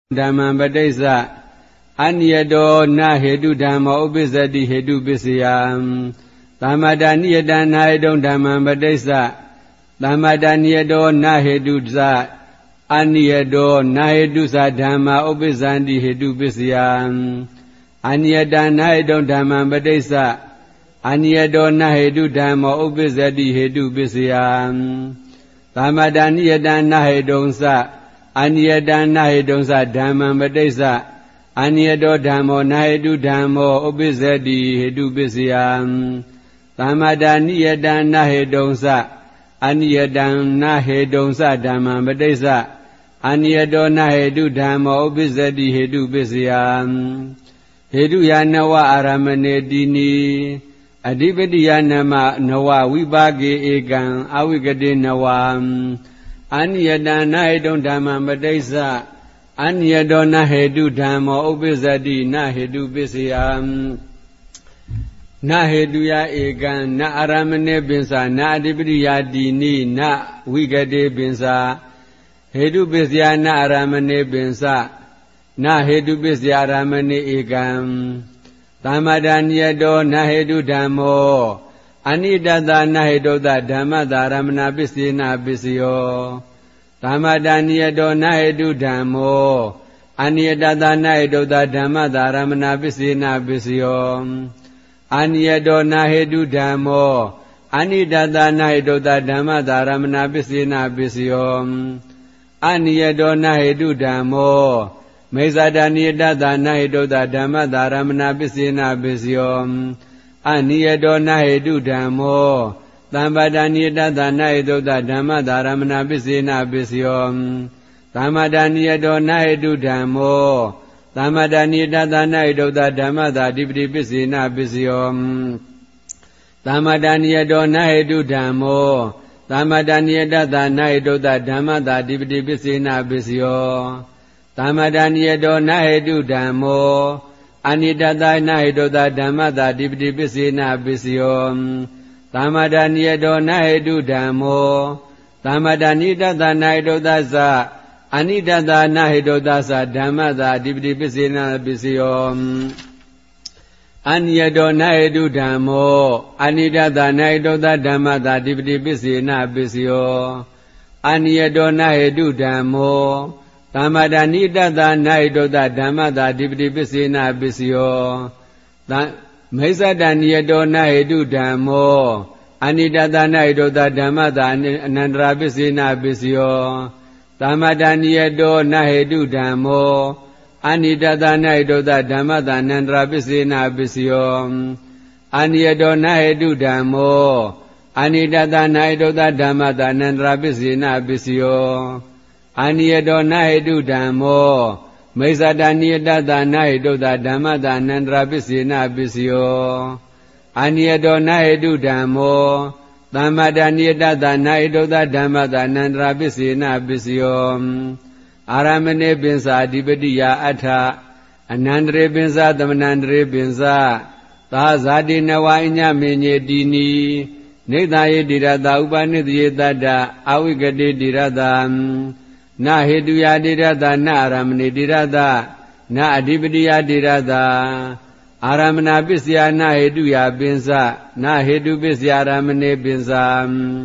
Dhamma Badaisa Aniyado Na Hedu Dhamma Ubisadi Hedu Bisiyam Dhammadaniyada Naidon Dhamma Badaisa Dhammadaniyado Na Hedu Za Aniyado Na Hedu Sa Dhamma Ubisandi Hedu Bisiyam Aniyada Naidon Dhamma Badaisa Aniyado Na Hedu Dhamma Ubisadi Hedu Bisiyam Dhammadaniyada Na Hedon Sa Aniyada Nahedon Sa Dhamma Badaisa Aniyado Dhammo Nahedu Dhammo Ubisadi Hedu Bisiyam Dhammadaniyada Nahedon Sa Aniyada Nahedon Sa Dhamma Badaisa Aniyado Nahedu Dhammo Ubisadi Hedu Bisiyam Hedu Yanawa Aramane Dini Adibadi Yanama Nawa Vibhage Egan Awigade Nawa Aniyada Nahedon Dhamma Badaisa Aniyado Nahedu Dhammo Ubisadi Nahedu Bisiyam Nahedu Ya Egan Na Aramane Binsa Na Adibidi Ya Dini Na Wigade Binsa Hedu Bisya Na Aramane Binsa Na Hedu Bisya Aramane Egan Dhammadaniyado Nahedu Dhammo Anidada Nahedoda Dhamma Dharamana Bisina Bisyo Dhammadaniyado Nahedu Dhammo Anidada Nahedoda Dhamma Dharamana Bisina Bisyo Aniyado Nahedu Dhammo Anidada Nahedoda Dhamma Dharamana Bisina Bisyo Aniyado Nahedu Dhammo Mezadaniyada Nahedoda Dhamma Dharamana Bisina Bisyo Aniyado Nahedu Dhammo Dhammadaniyada Nahedoda Dhamma Dharamana Bisina Bisyo Dhammadaniyado Nahedu Dhammo Dhammadaniyada Nahedoda Dhamma Dhadibdi Bisina Bisyo Dhammadaniyado Nahedu Dhammo Dhammadaniyada Nahedoda Dhamma Dhadibdi Bisina Bisyo Dhammadaniyado Nahedu Dhammo Anidada Nahedoda Dhamma Dhadibdi Bisina Bisyo Dhammadaniyado Nahedu Dhammo Dhammadaniyada Nahedoda Sa Anidada Nahedoda Sa Dhamma Dhadibdi Bisina Bisyo Aniyado Nahedu Dhammo Anidada Nahedoda Dhamma Dhadibdi Bisina Bisyo Aniyado Nahedu Dhammo Dhammadaniyada Nahedoda Dhamma Dhadibdi Bisina Bisyo Mezadaniyado Nahedu Dhammo Anidada Nahedoda Dhamma Dhanandra Bisina Bisyo Dhammadaniyado Nahedu Dhammo Anidada Nahedoda Dhamma Dhanandra Bisina Bisyo Aniyado Nahedu Dhammo Anidada Nahedoda Dhamma Dhanandra Bisina Bisyo Aniyado Nahedu Dhammo Mezadaniyada Nahedoda Dhamma Dhanandra Bisina Bisyo Aniyado Nahedu Dhammo Dhammadaniyada Nahedoda Dhamma Dhanandra Bisina Bisyo Aramane Binsa Adibadiya Atha Anandre Binsa Dhamanandre Binsa Tahazadi Nawa Inya Menye Dini Nidhaye Dirada Upanidhiye Dada Awigade Dirada Na Hedu Ya Dirada Na Aramane Dirada Na Adibadiya Dirada Aramana Bisya Na Hedu Ya Binsa Na Hedu Bisya Aramane Binsa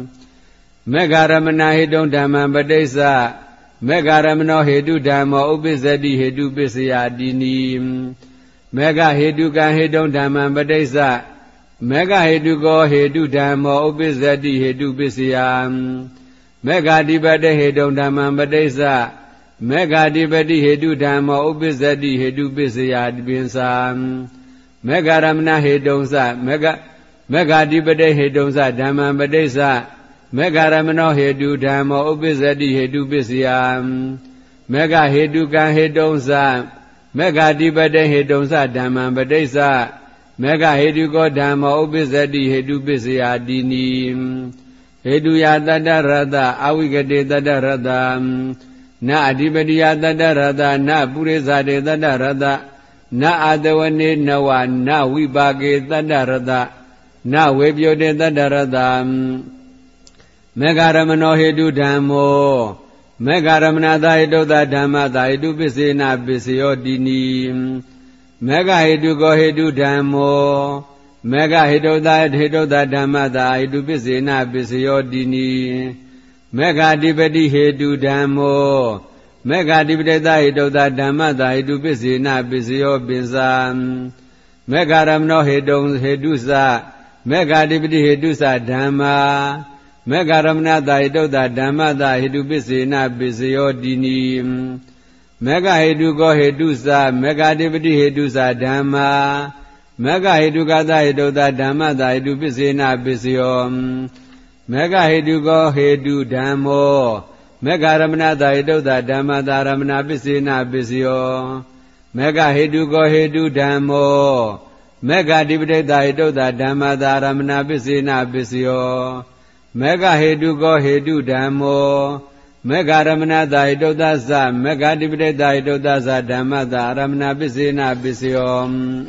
Megaramana Hedon Dhamma Badaisa Megaramano Hedu Dhamma Ubisadi Hedu Bisya Dini Mega Hedu Ka Hedon Dhamma Badaisa Mega Hedu Go Hedu Dhamma Ubisadi Hedu Bisya Mega Dibade Hedon Dhamma Badaisa Mega Dibadi Hedu Dhamma Ubisadi Hedu Bisya Binsa Mega Ramana Hedon Sa Mega Dibade Hedon Sa Dhamma Badaisa Mega Ramano Hedu Dhamma Ubisadi Hedu Bisya Mega Hedu Ka Hedon Sa Mega Dibade Hedon Sa Dhamma Badaisa Mega Hedu Go Dhamma Ubisadi Hedu Bisya Dini Hedu Ya Dada Radha Awigade Dada Radha Na Adibadiya Dada Radha Na Purizade Dada Radha Na Adawane Nawa Na Vibhage Dada Radha Na Webyode Dada Radha Megaramano Hedu Dhammo Megaramana Daidoda Dhamma Daidu Pisena Pisio Dini Mega Hedu Go Hedu Dhammo Mega Hedoda Dhamma Daidu Pisena Pisio Dini Mega Dibedi Hedu Dhammo Mega Dibeda Hedoda Dhamma Daidu Pisena Pisio Binsan Megaramno Hedong Hedusa Mega Dibedi Hedusa Dhamma Megaramana Daidoda Dhamma Hedu Pisena Pisio Dini Mega Hedu Go Hedusa Mega Dibedi Hedusa Dhamma Mega Hedu Gada Hedoda Dhamma Hedu Pisena Pisio Mega Hedu Go Hedu Dhammo Megaramana Daidoda Dhamma Ramana Pisena Pisio Mega Hedu Go Hedu Dhammo Mega Dibedi Daidoda Dhamma Ramana Pisena Pisio Mega Hedu Go Hedu Dhammo Mega Ramana Daidoda Sa Mega Dibedi Daidoda Sa Dhamma Ramana Pisena Pisio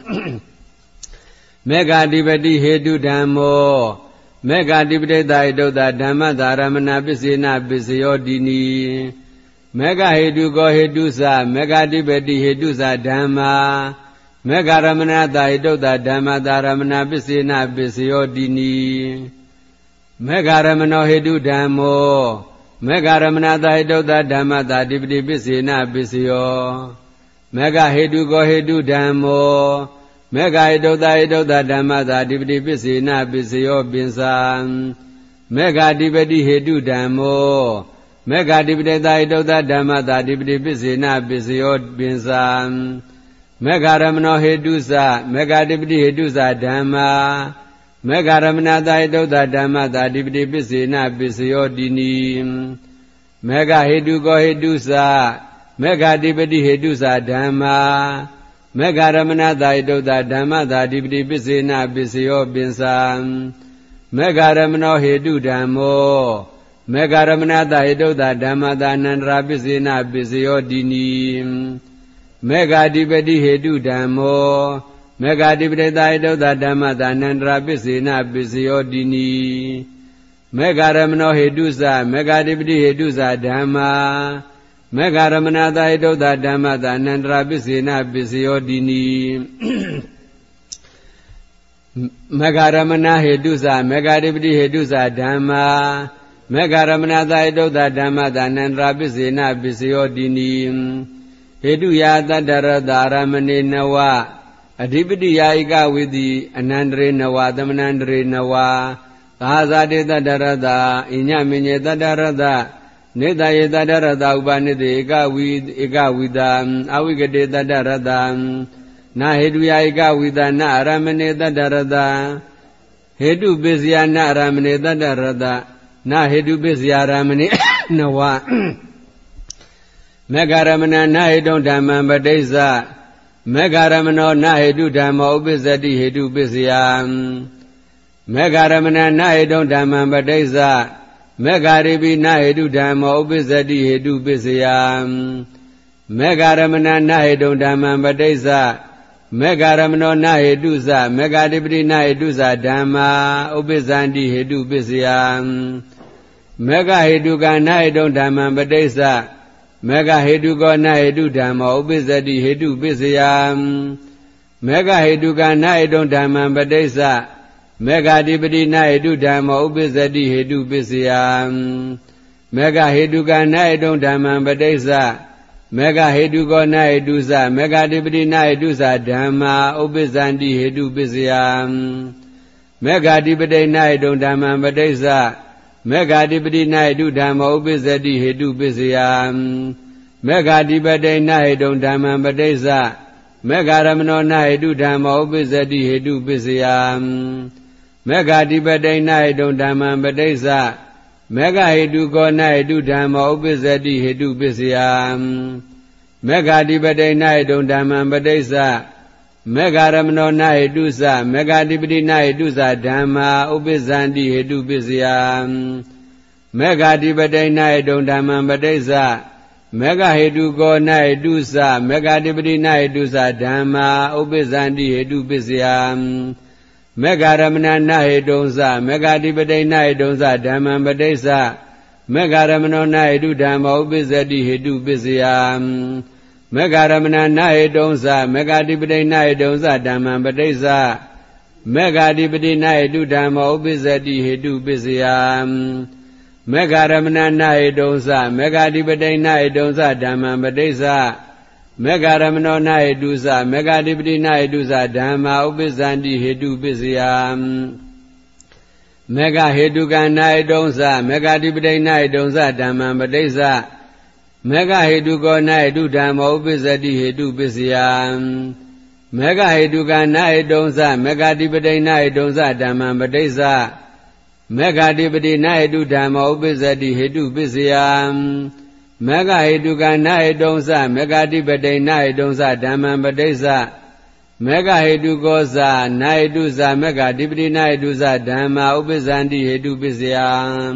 Mega Dibedi Hedu Dhammo Mega Dibedi Daidoda Dhamma Ramana Pisena Pisio Dini Mega Hedu Go Hedu Sa Mega Dibedi Hedu Sa Dhamma Mega Ramana Daidoda Dhamma Ramana Pisena Pisio Dini Mega Ramano Hedu Dhammo Mega Ramana Daidoda Dhamma Dibedi Pisena Pisio Mega Hedu Go Hedu Dhammo Mega Hedoda Dhamma Dibedi Pisena Pisio Binsan Mega Dibedi Hedu Dhammo Mega Dibedi Daidoda Dhamma Dibedi Pisena Pisio Binsan Mega Ramano Hedu Sa Mega Dibedi Hedu Sa Dhamma Mega Ramana Daidoda Dhamma Dibedi Pisena Pisio Dini Mega Hedu Go Hedu Sa Mega Dibedi Hedu Sa Dhamma Mega Ramana Daidoda Dhamma Dibedi Pisena Pisio Binsan Mega Ramano Hedu Dhammo Mega Ramana Daidoda Dhamma Nandra Pisena Pisio Dini Mega Dibedi Hedu Dhammo Mega Dibedi Daidoda Dhamma Nandra Pisena Pisio Dini Mega Ramano Hedu Sa Mega Dibedi Hedu Sa Dhamma Mega Ramana Daidoda Dhamma Nandra Pisena Pisio Dini Mega Ramana Hedu Sa Mega Dibedi Hedu Sa Dhamma Mega Ramana Daidoda Dhamma Nandra Pisena Pisio Dini Hedu Yata Darada Ramane Nawa Adhipati Yaika Vidhi Anandre Nawa Damanandre Nawa Tahazadeta Darada Inya Minyeta Darada Neta Yeta Darada Ubanete Eka Vida Awigadeta Darada Na Hedu Yaika Vida Na Ramaneta Darada Hedu Besya Na Ramaneta Darada Na Hedu Besya Ramane Nawa Mega Ramana Na Hedon Dhamma Badesa Mega Ramano Na Hedu Dhamma Upisati Hedu Pisya Mega Ramana Na Hedon Dhamma Badesa Mega Ribi Na Hedu Dhamma Upisati Hedu Pisya Mega Ramana Na Hedon Dhamma Badesa Mega Ramano Na Hedu Sa Mega Dibdi Na Hedu Sa Dhamma Upisanti Hedu Pisya Mega Hedu Ka Na Hedon Dhamma Badesa Mega Hedu Go Na Hedu Dhamma Upisati Hedu Pisya Mega Hedu Ka Na Hedon Dhamma Badesa Mega Dibdi Na Hedu Dhamma Upisati Hedu Pisya Mega Hedu Ka Na Hedon Dhamma Badesa Mega Hedu Go Na Hedu Sa Mega Dibdi Na Hedu Sa Dhamma Upisanti Hedu Pisya Mega Dibdi Na Hedon Dhamma Badesa Mega Dibdi Na Hedu Dhamma Upisati Hedu Pisya Mega Dibdi Na Hedon Dhamma Badesa Mega Ramano Na Hedu Dhamma Upisati Hedu Pisya Mega Dibdi Na Hedon Dhamma Badesa Mega Hedu Go Na Hedu Dhamma Upisati Hedu Pisya Mega Dibdi Na Hedon Dhamma Badesa Mega Ramano Na Hedu Sa Mega Dibdi Na Hedu Sa Dhamma Upisanti Hedu Pisya Mega Dibdi Na Hedon Dhamma Badesa Mega Hedu Go Na Hedu Sa Mega Dibdi Na Hedu Sa Dhamma Upisanti Hedu Pisya Mega Ramana Na Hedon Sa Mega Dibdi Na Hedon Sa Dhamma Badesa မေဃရမနောနာဟိတုဓမ္မောဥပိစ္ဆတိဟိတုပစ္စယမေဃရမဏနာဟိတုံသမေဃတိပတိနာဟိတုံသဓမ္မံပဋိစ္စမေဃတိပတိနာဟိတုဓမ္မောဥပိစ္ဆတိဟိတုပစ္စယမေဃရမဏနာဟိတုံသမေဃတိပတိနာဟိတုံသဓမ္မံပဋိစ္စမေဃရမနောနာဟိတုသမေဃတိပတိနာဟိတုသဓမ္မာဥပိစ္ဆန္တိဟိတုပစ္စယမေဃဟေတုကနာဟိတုံသမေဃတိပတိနာဟိတုံသဓမ္မံပဋိစ္စမေဃဟေတုကောနာဟိတုဓမ္မောဥပိစ္ဆတိဟိတုပစ္စယမေဃဟေတုကနာဟိတုံသမေဃတိပတိနာဟိတုံသဓမ္မံပဋိစ္စမေဃတိပတိနာဟိတုဓမ္မောဥပိစ္ဆတိဟိတုပစ္စယမေဃဟေတုကနာဟိတုံသမေဃတိပတိနာဟိတုံသဓမ္မံပဋိစ္စမေဃဟေတုကောသနာဟိတုသမေဃတိပတိနာဟိတုသဓမ္မာဥပိစ္ဆန္တိဟိတုပစ္စယ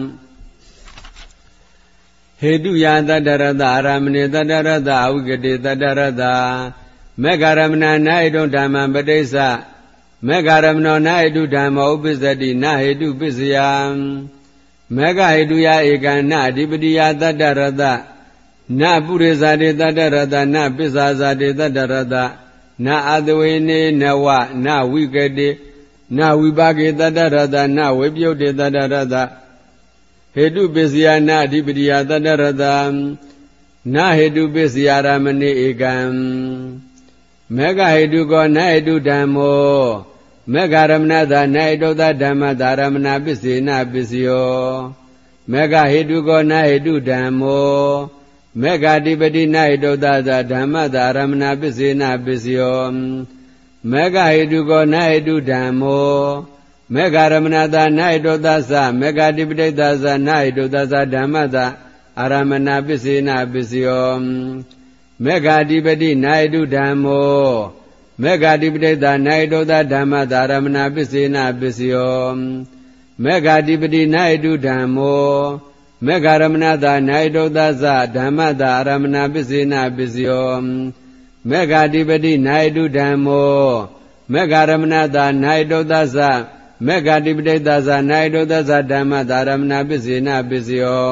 ဟေတုယတတ္တရတအာရမဏေတတ္တရတအဝိကတိတတ္တရတမေဃရမဏနာဟိတုဓမ္မံပဋိစ္စမေဃရမဏောနာဟိတုဓမ္မောဥပိစ္ဆတိနာဟိတုပစ္စယမေဃဟိတုယဧကံနအဓိပတိယတတ္တရတနပုရိသတိတတ္တရတနပစ္ဆာဇာတိတတ္တရတနအတဝေနေနဝနဝိကတိနဝိပါကေတတ္တရတနဝိပယုတ်တေတတ္တရတဟေတုပစ္စယနာအဓိပတိယတတ္တရတနာဟေတုပစ္စယရမဏိဧကံမေဃဟေတုကောနာဟေတုဓမ္မောမေဃရမဏသာနာဟေတုသဓမ္မသာရမဏပစ္စေနပစ္စယောမေဃဟေတုကောနာဟေတုဓမ္မောမေဃတိပတိနာဟိတုသသဓမ္မသာရမဏပစ္စေနပစ္စယောမေဃဟိတုကောနာဟိတုဓမ္မောမေဃရမဏသာနာဟိတုသသမေဃတိပတိသသနာဟိတုသသဓမ္မသာအာရမဏပစ္စေနပစ္စယောမေဃတိပတိနာဟိတုဓမ္မောမေဃတိပတိသနာဟိတုသဓမ္မသာရမဏပစ္စေနပစ္စယောမေဃတိပတိနာဟိတုဓမ္မောမေဃရမဏသာနာဟိတုသသဓမ္မသာအာရမဏပစ္စေနပစ္စယောမေဃတိပတိနာဟိတုဓမ္မောမေဃရမဏသာနာဟိတုသသမေဃတိပတိသသနာဟိတုသသဓမ္မသာအာရမဏပစ္စေနပစ္စယော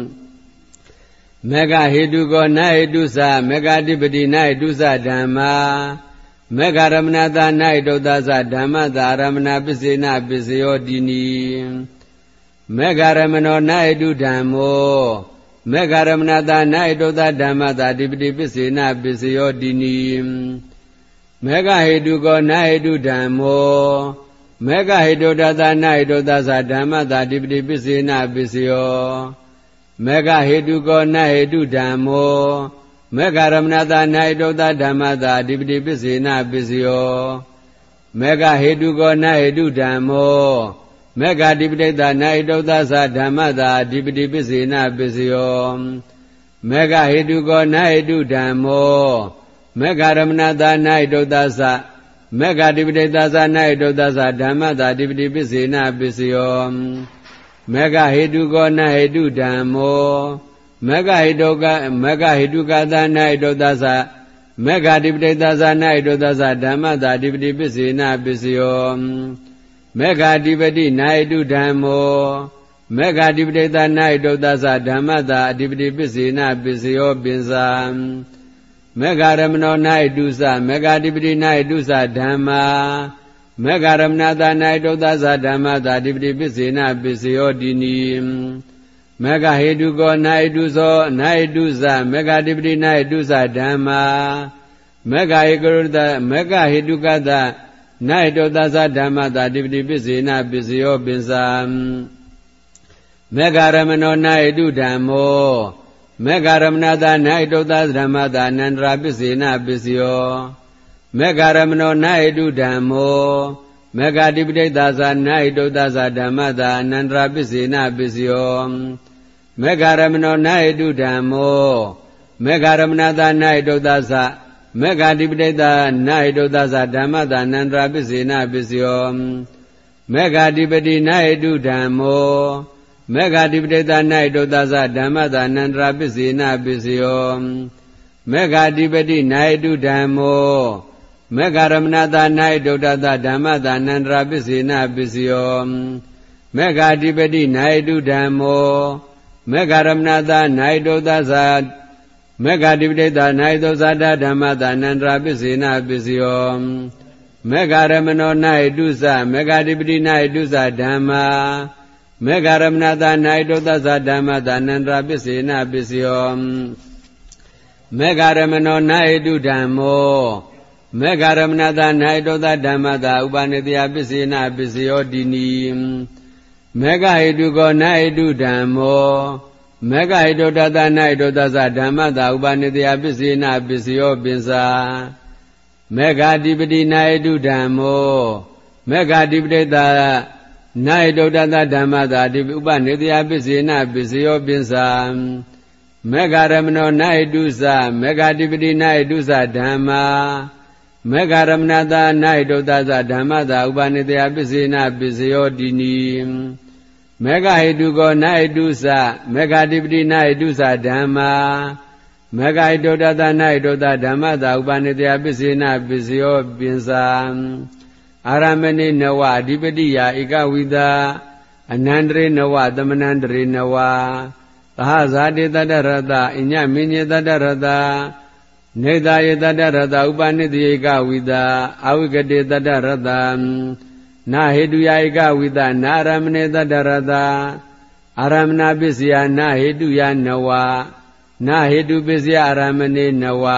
မေဃဟေတုကောနာဟိတုသမေဃတိပတိနာဟိတုသဓမ္မာမေဃရမဏသာနာဟိတုသသဓမ္မသာအာရမဏပစ္စေနပစ္စယောတိနိမေဃရမနောနာဟိတုဓမ္မောမေဃရမဏသာနာဟိတုသဓမ္မသာတိပတိပစ္စေနပစ္စယောတိနိမေဃဟေတုကောနာဟိတုဓမ္မောမေဃဟေတုတသနာဟိတုသသဓမ္မသာတိပတိပစ္စေနပစ္စယောမေဃဟေတုကောနာဟိတုဓမ္မောမေဃရမဏသာနာဟိတုသဓမ္မသာတိပတိပစ္စေနပစ္စယောမေဃဟေတုကောနာဟိတုဓမ္မောမေဃတိပတိသနာဟိတုသသဓမ္မသာအဓိပတိပစ္စေနပစ္စယောမေဃဟေတုကောနာဟိတုဓမ္မောမေဃရမဏသာနာဟိတုသသမေဃတိပတိသသနာဟိတုသသဓမ္မသာအဓိပတိပစ္စေနပစ္စယောမေဃဟေတုကောနာဟိတုဓမ္မောမေဃဟေတုကသနာဟိတုသသမေဃတိပတိသသနာဟိတုသသဓမ္မသာအဓိပတိပစ္စေနပစ္စယောမေဃတိပတိနာဟိတုဓမ္မောမေဃတိပတိသနာဟိတုသသဓမ္မသာအဓိပတိပစ္စေနပစ္စယောပင်စာမေဃရမနောနာဟိတုသမေဃတိပတိနာဟိတုသဓမ္မာမေဃရမဏသာနာဟိတုသသဓမ္မသာအဓိပတိပစ္စေနပစ္စယောတိနိမေဃဟေတုကောနာဟိတုသောနာဟိတုသမေဃတိပတိနာဟိတုသဓမ္မာမေဃဟေကရုတမေဃဟေတုကသနာဟိတုသသဓမ္မသာအဓိပတိပစ္စေနပစ္စယောပင်စာမေဃရမနောနာဟိတုဓမ္မောမေဃရမဏသာနာဟိတုသဓမ္မသာအနန္တရာပစ္စေနပစ္စယောမေဃရမနောနာဟိတုဓမ္မောမေဃတိပတိသသနာဟိတုသသဓမ္မသာအနန္တရာပစ္စေနပစ္စယောမေဃရမနောနာဟိတုဓမ္မောမေဃရမဏသာနာဟိတုသသမေဃတိပတိသနာဟိတုသသဓမ္မသာအနန္တရာပစ္စေနပစ္စယောမေဃတိပတိနာဟိတုဓမ္မောမေဃတိပတိသနာဟိတုသသဓမ္မသာအနန္တရာပစ္စေနပစ္စယောမေဃတိပတိနာဟိတုဓမ္မောမေဃရမဏသာနာဟိတုတသဓမ္မသာအနန္တရာပစ္စေနပစ္စယောမေဃတိပတိနာဟိတုဓမ္မောမေဃရမဏသာနိုင်တုသဇာမေဃတိပတိသာနိုင်တုဇာတဓမ္မသာနန္တရာပစ္စေနပစ္စယောမေဃရမဏော၌တုဇမေဃတိပတိ၌တုဇဓမ္မာမေဃရမဏသာနိုင်တုသဇာဓမ္မသာနန္တရာပစ္စေနပစ္စယောမေဃရမဏော၌တုဓမ္မောမေဃရမဏသာ၌တုသဓမ္မသာဥပနိတယပစ္စေနပစ္စယောတိနိမေဃဟိတုကော၌တုဓမ္မောမေဃဟိတုတတ၌တုသဇဓမ္မသာဥပနိတယပစ္စေနပစ္စယောပင်စာမေဃဓိပတိ၌တုဓမ္မောမေဃဓိပတိသာ၌တုတတဓမ္မသာဥပနိတယပစ္စေနပစ္စယောပင်စာမေဃရမဏော၌တုဇမေဃဓိပတိ၌တုဇဓမ္မာမေဃရမဏသာ၌တုသဇဓမ္မသာဥပနိတယပစ္စေနပစ္စယောတိနိမေဃဟိတုကော၌တုဇမေဃဓိပတိ၌တုဇဓမ္မာမေဃဟိတုတတ၌တုသဓမ္မသာဥပနိတယပစ္စေနပစ္စယောပင်စာအာရမဏိနဝအဓိပတိယဧကဝိသာအနန္တရေနဝသမနန္တရေနဝသဟဇာတိတတ္တရတအညမင်းညတတ္တရတနေသာယေတတ္တရတဥပနိတယေကဝိသာအဝိကတိတတ္တရတနာဟေတုယဧကဝိသာနာရမဏေတတ္တရတအာရမဏပစ္စယနာဟေတုယနဝနာဟေတုပစ္စယအာရမဏေနဝ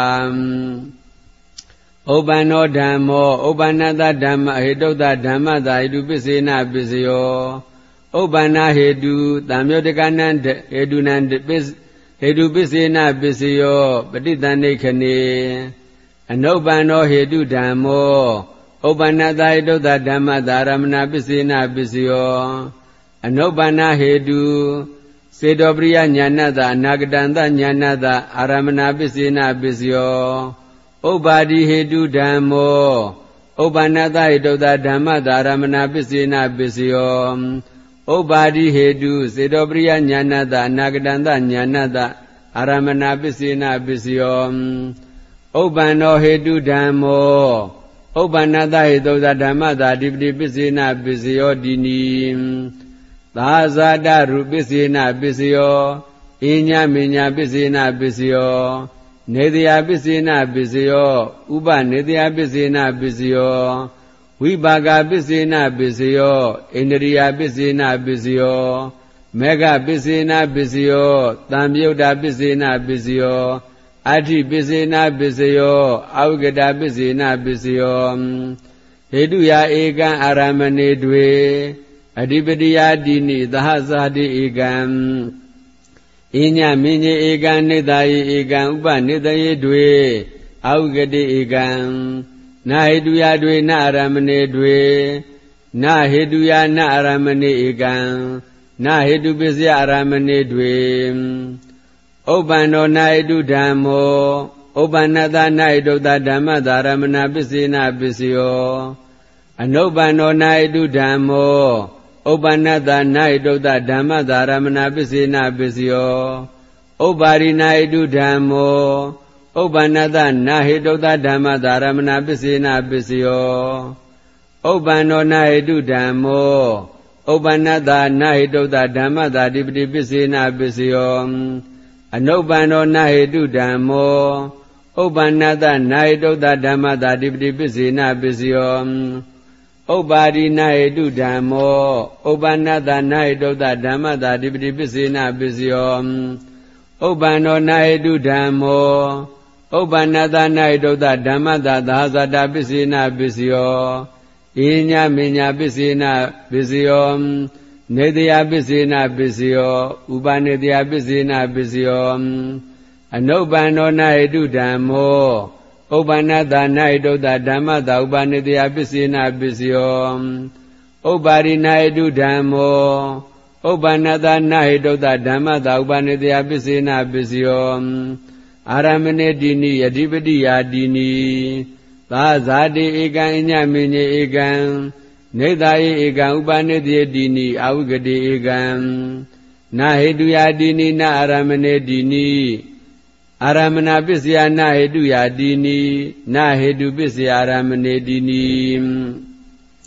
ဥပ္ပန္နောဓမ္မောဥပ္ပန္နတဓမ္မဟေတုတဓမ္မသာဟေတုပစ္စေနပစ္စယောဥပ္ပန္နဟေတုသံယောတကနံဟေတုနံဟေတုပစ္စေနပစ္စယောပဋိသန္ဓိခဏေအနုပ္ပန္နောဟေတုဓမ္မောဥပ္ပန္နတဟေတုတဓမ္မသာရမဏပစ္စေနပစ္စယောအနုပ္ပန္နဟေတုစေတောပရိယညာဏတအနာဂတံတညာဏတအာရမဏပစ္စေနပစ္စယောဥပ္ပါတိဟေတုဓမ္မောဥပ္ပန္နတဟေတုတဓမ္မသာရမဏပစ္စေနပစ္စယောဥပ္ပါတိဟေတုစေတောပရိယညာဏတအနာဂတံတညာဏတအာရမဏပစ္စေနပစ္စယောဥပ္ပန္နောဟေတုဓမ္မောဥပ္ပန္နတဟေတုဓမ္မသာဓိပတိပစ္စေနပစ္စယောတိနိသာဇာတရူပစ္စေနပစ္စယောအညမညပစ္စေနပစ္စယောနေတယပစ္စေနပစ္စယောဥပနေတယပစ္စေနပစ္စယောဝိပါကပစ္စေနပစ္စယောဣန္ဒြိယပစ္စေနပစ္စယောမေဃပစ္စေနပစ္စယောသံယုတ်တာပစ္စေနပစ္စယောအဋ္ဌိပစ္စေနပစ္စယောအဝိကတပစ္စေနပစ္စယောဟေတုယဧကံအာရမဏေတွေအဓိပတိယတိနိသဟဇာတိဧကံအညမင်းကြီးဧကံနေသာယေဧကံဥပနေတယေတွေအဝိကတိဧကံနာဟေတုယတွေနာအာရမဏေတွေနာဟေတုယနာအာရမဏေဧကံနာဟေတုပစ္စယအာရမဏေတွေဥပ္ပန္နောနာဟေတုဓမ္မောဥပ္ပန္နတနာဟေတုဓမ္မသာရမဏပစ္စေနပစ္စယောအနုပ္ပန္နောနာဟေတုဓမ္မောဥပ္ပန္နတနာဟေတုဓမ္မသာရမဏပစ္စေနပစ္စယောဥပ္ပါရိနာဟေတုဓမ္မောဥပ္ပန္နတနာဟေတုဓမ္မသာရမဏပစ္စေနပစ္စယောဥပ္ပန္နောနာဟေတုဓမ္မောဥပ္ပန္နတနာဟေတုဓမ္မသာဓိပတိပစ္စေနပစ္စယောအနုပ္ပန္နောနာဟေတုဓမ္မောဥပ္ပန္နတနာဟေတုဓမ္မသာဓိပတိပစ္စေနပစ္စယောဥပ္ပါရိနာဟေတုဓမ္မောဥပ္ပန္နတနာဟေတုဓမ္မသာဓိပတိပစ္စေနပစ္စယောဥပ္ပန္နောနာဟေတုဓမ္မောဥပ္ပန္နတနာဟေတုဓမ္မသာသာဇာတပစ္စေနပစ္စယောအညမညပစ္စေနပစ္စယောနေတယပစ္စေနပစ္စယောဥပနေတယပစ္စေနပစ္စယောအနုပ္ပန္နောနာဟေတုဓမ္မောဥပ္ပန္နတနာဟေတုဓမ္မသာဥပနေတယပစ္စေနပစ္စယောဥပ္ပါရိနာဟေတုဓမ္မောဥပ္ပန္နတနာဟေတုဓမ္မသာဥပနေတယပစ္စေနပစ္စယောအာရမဏေတိနိအဓိပတိယာတိနိသာဇာတိဧကံအညမင်းကြီးဧကံနေသာယေဧကံဥပနိတယေတိနိအဝိကတိဧကံနာဟေတုယာတိနိနာအာရမဏေတိနိအာရမဏပစ္စယနာဟေတုယာတိနိနာဟေတုပစ္စယအာရမဏေတိနိ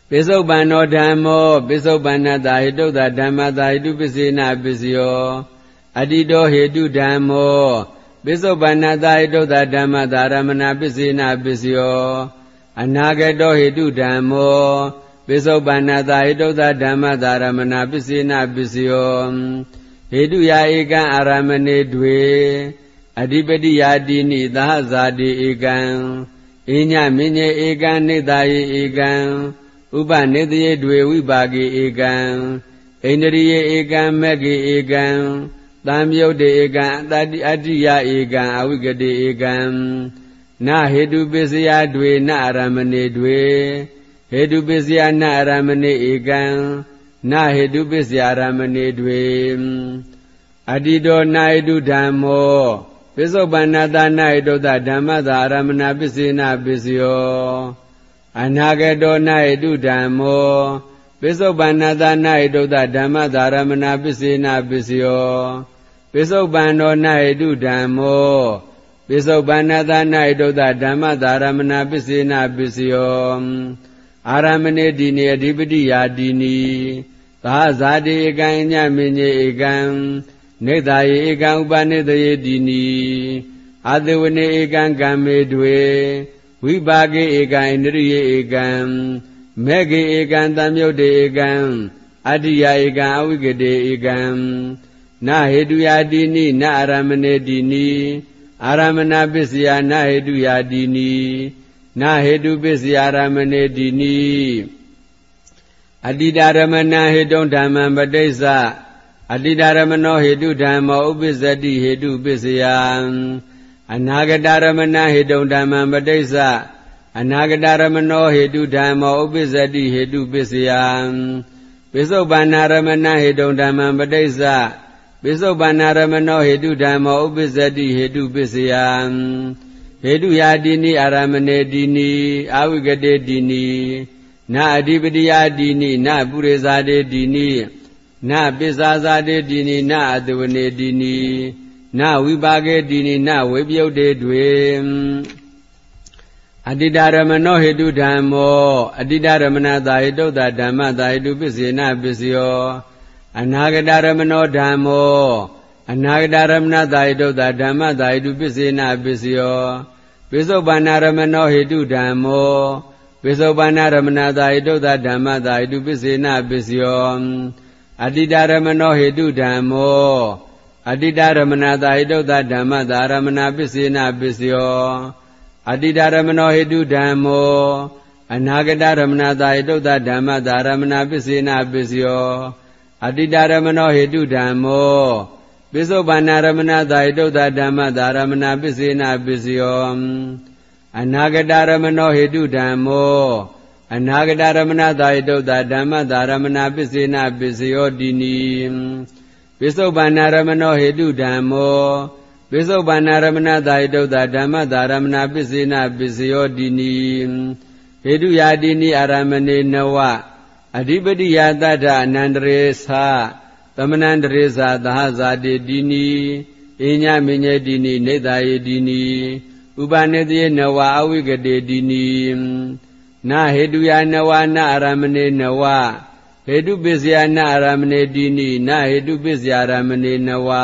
ပိစုပန်နောဓမ္မောပိစုပန္နတာဟိတုတ္တဓမ္မတာဟိတုပစ္စေနပစ္စယောအတ္တိတောဟေတုဓမ္မောပိစုပန္နတာဟိတုတ္တဓမ္မတာရမဏပစ္စေနပစ္စယောအနာဂတောဟေတုဓမ္မောပိစုပန္နတာဟိတုတ္တဓမ္မတာရမဏပစ္စေနပစ္စယောဟေတုယာဧကံအာရမဏေတွေအဓိပတိယာတိနိသဟဇာတိဧကံအညမင်းညေဧကံနေသာယေဧကံဥပနေတယေတွေဝိပါကေဧကံဣန္ဒြိယေဧကံမေကေဧကံသံယုတ်တေဧကံအတ္တိယဧကံအဝိကတေဧကံနာဟေတုပစ္စယတွေနအာရမဏေတွေဟေတုပစ္စယနအာရမဏေဧကံနာဟေတုပစ္စယအာရမဏေတွေအတ္တိတောနာဟေတုဓမ္မောပိစုပန္နတာနာဟေတုတ္တဓမ္မတာအာရမဏပစ္စေနပစ္စယောအနာဂတောနာဟေတုဓမ္မောပိစုပန္နတာနာဟေတုတ္တဓမ္မတာရမဏပစ္စေနပစ္စယောပိစုပန္နောနာဟေတုဓမ္မောပိစုပန္နတာနာဟေတုတ္တဓမ္မတာရမဏပစ္စေနပစ္စယောအာရမဏေတိနေအဓိပတိယာတိနိသာဇာတိဧကံညမင်းကြီးဧကံနေသာယေဧကံဥပနိတယေတိနိအာသဝနေဧကံကမ္မေတွေဝိပါကေဧကံဣန္ဒြိယေဧကံမေကေဧကံသံယုတ်တေဧကံအတ္တိယဧကံအဝိကတေဧကံနာဟေတုယာတိနိနအာရမဏေတိနိအာရမဏပစ္စယနာဟေတုယာတိနိနာဟေတုပစ္စယအာရမဏေတိနိအတ္တိတရမဏဟေတုံဓမ္မံပဋိစ္စအတ္တိတရမဏောဟေတုဓမ္မောဥပ္ပစ္စတိဟေတုပစ္စယံအနာဂတရမဏဟေတုံဓမ္မံပဋိစ္စအနာဂတရမဏောဟေတုဓမ္မောဥပ္ပစ္စတိဟေတုပစ္စယံပိစုပန္နရမဏဟေတုံဓမ္မံပဋိစ္စပိစုပန္နရမဏောဟေတုဓမ္မောဥပ္ပစ္စတိဟေတုပစ္စယံဟေတုယာတိနိအာရမဏေတိနိအဝိကတေတိနိနာအဓိပတိယာတိနိနာပုရိသတေတိနိနာပိစ္ဆာဇာတေတိနိနာအတဝနေတိနိနာဝိပါကေတိနိနာဝိပယုတ်တေတွေအတ္တိတရမဏောဟေတုဓမ္မောအတ္တိတရမဏတာဟေတုတ္တဓမ္မတာဟေတုပစ္စေနပစ္စယောအနာဂတရမဏောဓမ္မောအနာဂတရမဏတာဟေတုတ္တဓမ္မတာဟေတုပစ္စေနပစ္စယောပိစုပန္နရမဏောဟေတုဓမ္မောပိစုပန္နရမဏတာဟေတုတ္တဓမ္မတာဟေတုပစ္စေနပစ္စယောအတ္တိတရမဏောဟေတုဓမ္မောအတ္တိတရမဏတာဟေတုတ္တဓမ္မတာရမဏပစ္စေနပစ္စယောအတ္တိတရမဏောဟေတုဓမ္မောအနာဂတရမဏတာဟေတုတ္တဓမ္မတာရမဏပစ္စေနပစ္စယောအတ္တိတရမဏောဟေတုဓမ္မောပိစုပန္နရမဏတာဟေတုတ္တဓမ္မတာရမဏပစ္စေနပစ္စယောအနာဂတရမဏောဟေတုဓမ္မောအနာဂတရမဏတာဟေတုတ္တဓမ္မတာရမဏပစ္စေနပစ္စယောတိနိပိစုပန္နရမဏောဟေတုဓမ္မောပိစုပန္နရမဏတာဟေတုတ္တဓမ္မတာရမဏပစ္စေနပစ္စယောတိနိဟေတုယာတိနိအာရမဏေနဝအဓိပတိယတတ္ထအနန္တရေသသမဏန္တရေသသဟဇာတိတိနိအညမညေတိနိနေသာယေတိနိဥပနေတယေနဝအဝိကတေတိနိနာဟေတုယနဝနာအာရမဏေနဝဟေတုပစ္စယနာအာရမဏေတိနိနာဟေတုပစ္စယအာရမဏေနဝ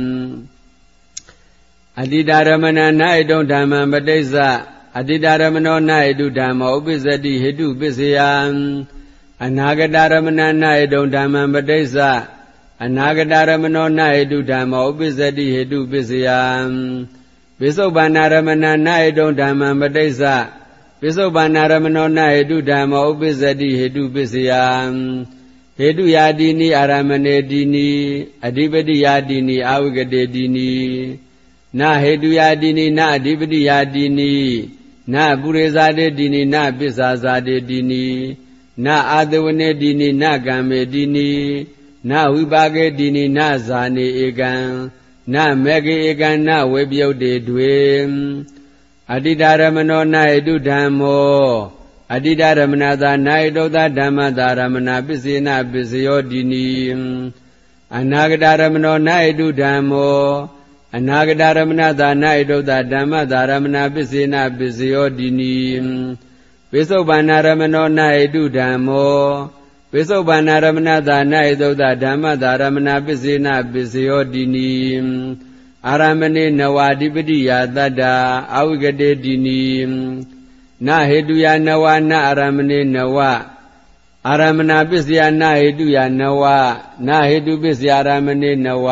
အတ္တိတရမဏနာဟေတုဓမ္မံပဋိစ္စအတ္တိတရမဏောနာဟေတုဓမ္မောဥပ္ပစ္စတိဟေတုပစ္စယံအနာဂတရမဏနာဟေတုဓမ္မံပဋိစ္စအနာဂတရမဏောနာဟေတုဓမ္မောဥပ္ပစ္စတိဟေတုပစ္စယံပိစုပန္နရမဏနာဟေတုဓမ္မံပဋိစ္စပိစုပန္နရမဏောနာဟေတုဓမ္မောဥပ္ပစ္စတိဟေတုပစ္စယံဟေတုယာတိနိအာရမဏေတိနိအဓိပတိယာတိနိအဝိကတေတိနိနာဟေတုယာတိနိနာအဓိပတိယာတိနိနာပုရိသတေတိနိနာပစ္ဆာဇာတေတိနိနာအာသဝနေတိနိနာကမ္မေတိနိနာဝိပါကေတိနိနာဇာနေဧကံနာမေကေဧကံနာဝေပယုတ်တေတွေအတ္တိတရမဏောနာဟေတုဓမ္မောအတ္တိတရမဏတာနာဟေတုတ္တဓမ္မတာရမဏပစ္စေနပစ္စယောတိနိအနာဂတရမဏောနာဟေတုဓမ္မောအနာဂတရမဏတာနာဟေတုတ္တဓမ္မတာရမဏပစ္စေနပစ္စယောတိနိပိစုပန္နာရမနောနာဟိတုဓမ္မောပိစုပန္နာရမဏသာနာဟိတုဒ္ဓဓမ္မသာရမဏပစ္စေနပစ္စယောတိနိအာရမဏေနဝါဓိပတိယတတ္တာအဝိကတေတိနိနာဟိတုယနဝနာအာရမဏေနဝအာရမဏပစ္စယနာဟိတုယနဝနာဟိတုပစ္စယအာရမဏေနဝ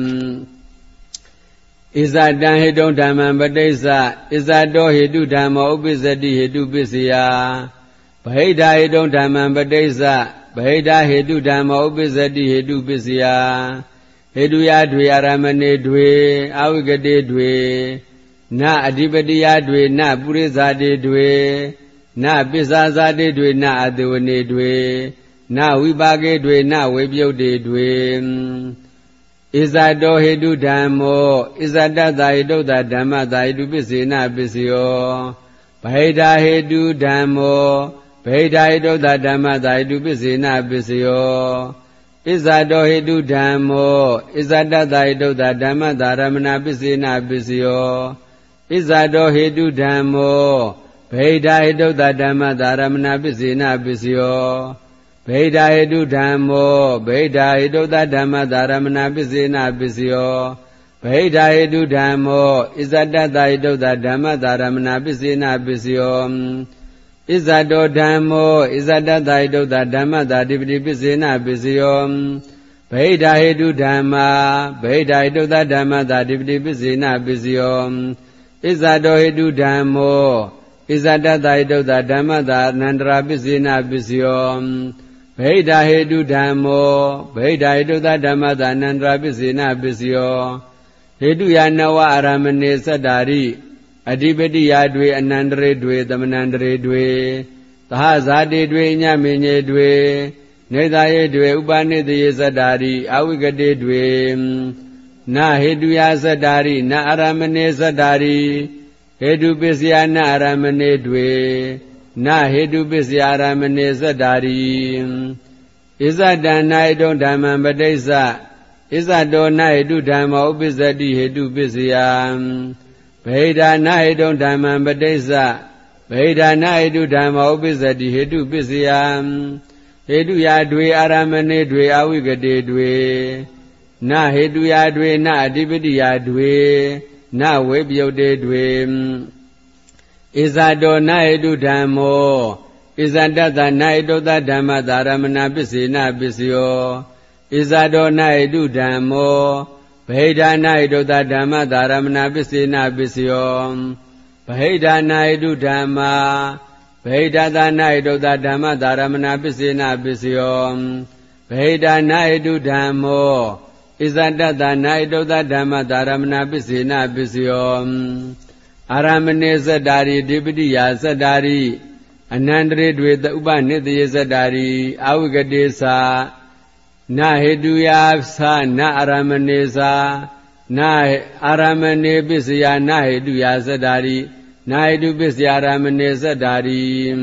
ဣဇတံဟိတုံဓမ္မံပဋိစ္စဣဇတောဟိတုဓမ္မောဥပ္ပစ္စတိဟိတုပစ္စယဗဟိတဟိတုံဓမ္မံပဋိစ္စဗဟိတဟိတုဓမ္မောဥပ္ပစ္စတိဟိတုပစ္စယဟိတုယတွေအာရမဏေတွေအဝိကတေတွေနအဓိပတိယတွေနပုရိသတေတွေနပစ္စာဇာတေတွေနအတဝနေတွေနဝိပါကေတွေနဝေပြုတ်တေတွေဣဇတောဟိတုဓမ္မောဣဇတသာဟိတုဒ္ဓဓမ္မသာဟိတုပစ္စေနပစ္စယောဗဟိတဟိတုဓမ္မောဗဟိတဟိတုဒ္ဓဓမ္မသာဟိတုပစ္စေနပစ္စယောဣဇတောဟိတုဓမ္မောဣဇတသာဟိတုဒ္ဓဓမ္မသာရမဏပစ္စေနပစ္စယောဣဇတောဟိတုဓမ္မောဗဟိတဟိတုဒ္ဓဓမ္မသာရမဏပစ္စေနပစ္စယောဗဟိတဟိတုဓမ္မောဗဟိတဟိတုဒ္ဓဓမ္မသာရမဏပစ္စေနပစ္စယောဗဟိတဟိတုဓမ္မောဣဇတသာဟိတုဒ္ဓဓမ္မသာရမဏပစ္စေနပစ္စယောဣဇတောဓမ္မောဣဇတသာဟိတုဒ္ဓဓမ္မသာဓိပတိပစ္စေနပစ္စယောဗဟိတဟိတုဓမ္မာဗဟိတဟိတုဒ္ဓဓမ္မသာဓိပတိပစ္စေနပစ္စယောဣဇတောဟိတုဓမ္မောဣဇတသာဟိတုဒ္ဓဓမ္မသာအနန္တရာပစ္စေနပစ္စယောဗဟိတဟိတုဓမ္မောဗဟိတဟိတုဒ္ဓဓမ္မသာအနန္တရာပစ္စေနပစ္စယောဟိတုယနဝအာရမဏေသတ္တာရိအဓိပတိယတွေအနန္တရေတွေသမဏန္တရေတွေသဟဇာတိတွေညမေညေတွေနေသာယေတွေဥပနိတယေသတ္တာရိအဝိကတေတွေနဟိတုယသတ္တာရိနအာရမဏေသတ္တာရိဟေတုပစ္စယနအာရမဏေတွေနဟေတုပစ္စယအာရမဏေသတ္တာရိဣဇတံနာဟိတုံဓမ္မံပဋိစ္စဣဇတောနာဟိတုဓမ္မောဥပ္ပစ္စတိဟေတုပစ္စယဗဟိတနာဟိတုံဓမ္မံပဋိစ္စဗဟိတနာဟိတုဓမ္မောဥပ္ပစ္စတိဟေတုပစ္စယဟေတုယာတွေအာရမဏေတွေအဝိကတေတွေနဟေတုယာတွေနအဓိပတိယာတွေနဝေပြုတ်တေတွေဣဇတောနာဟိတုဓမ္မောဣဇတတနာဟိတုဒ္ဓဓမ္မသာရမဏပစ္စေနပစ္စယောဣဇတောနာဟိတုဓမ္မောဗဟိတနာဟိတုဒ္ဓဓမ္မသာရမဏပစ္စေနပစ္စယောဗဟိတနာဟိတုဓမ္မာဗဟိတသနာဟိတုဒ္ဓဓမ္မသာရမဏပစ္စေနပစ္စယောဗဟိတနာဟိတုဓမ္မောဣဇတတနာဟိတုဒ္ဓဓမ္မသာရမဏပစ္စေနပစ္စယောအာရမဏေသတ္တာရိဓိပတိယသတ္တာရိအနန္တရေတွေဥပနိတယေသတ္တာရိအဝိကတေသနဟေတုယသနအာရမဏေသနအာရမဏေပစ္စယနဟေတုယသတ္တာရိနဟေတုပစ္စယအာရမဏေသတ္တာရိ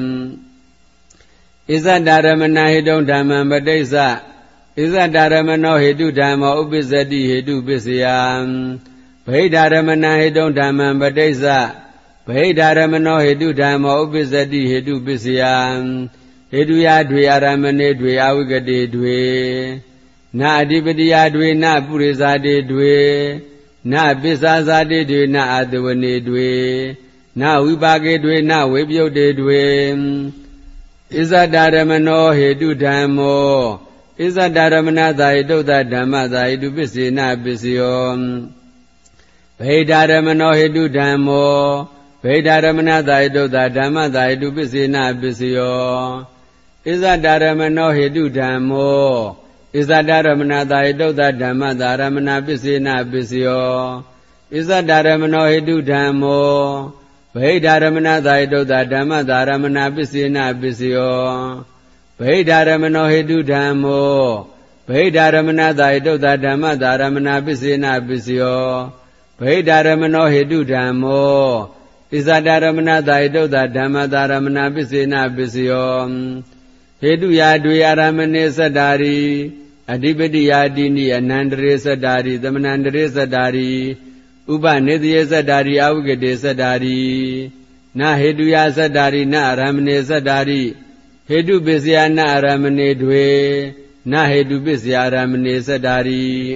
ဣဇတရမဏဟေတုံဓမ္မံပဋိစ္စဣဇတရမနောဟေတုဓမ္မောဥပ္ပစ္စတိဟေတုပစ္စယဗဟိတရမဏဟေတုံဓမ္မံပဋိစ္စဗဟိတရမနောဟေတုဓမ္မောဥပ္ပစ္စတိဟေတုပစ္စယဟေတုယတွေအာရမဏေတွေအဝိကတေတွေနအဓိပတိယတွေနပုရိသတေတွေနပစ္စာဇာတေတွေနအတဝနေတွေနဝိပါကေတွေနဝေပြုတ်တေတွေဣဇတရမနောဟေတုဓမ္မောဣဇတရမဏသာဟိတုဒ္ဓဓမ္မသာဟိတုပစ္စေနပစ္စယောဗဟိတရမနောဟေတုဓမ္မောဗဟိတရမဏသာဟိတုဒ္ဓဓမ္မသာဟိတုပစ္စေနပစ္စယောဣဇတရမနောဟေတုဓမ္မောဣဇတရမဏသာဟိတုဒ္ဓဓမ္မသာရမဏပစ္စေနပစ္စယောဣဇတရမနောဟေတုဓမ္မောဗဟိတရမဏသာဟိတုဒ္ဓဓမ္မသာရမဏပစ္စေနပစ္စယောဗဟိတရမနောဟေတုဓမ္မောဗဟိတရမဏသာဟိတုဒ္ဓဓမ္မသာရမဏပစ္စေနပစ္စယောဗဟိတရမနောဟေတုဓမ္မောဣဇတရမဏသာဟိတုဒ္ဓဓမ္မသာရမဏပစ္စေနပစ္စယောဟေတုယာတွေအာရမဏေသတ္တာရိအဓိပတိယာတိနိအနန္တရေသတ္တာရိသမဏန္တရေသတ္တာရိဥပနိတယေသတ္တာရိအဝိကတေသတ္တာရိဟ na heduya saddari na aramane saddari hedu bisya na aramane dwe na hedu bisya aramane saddari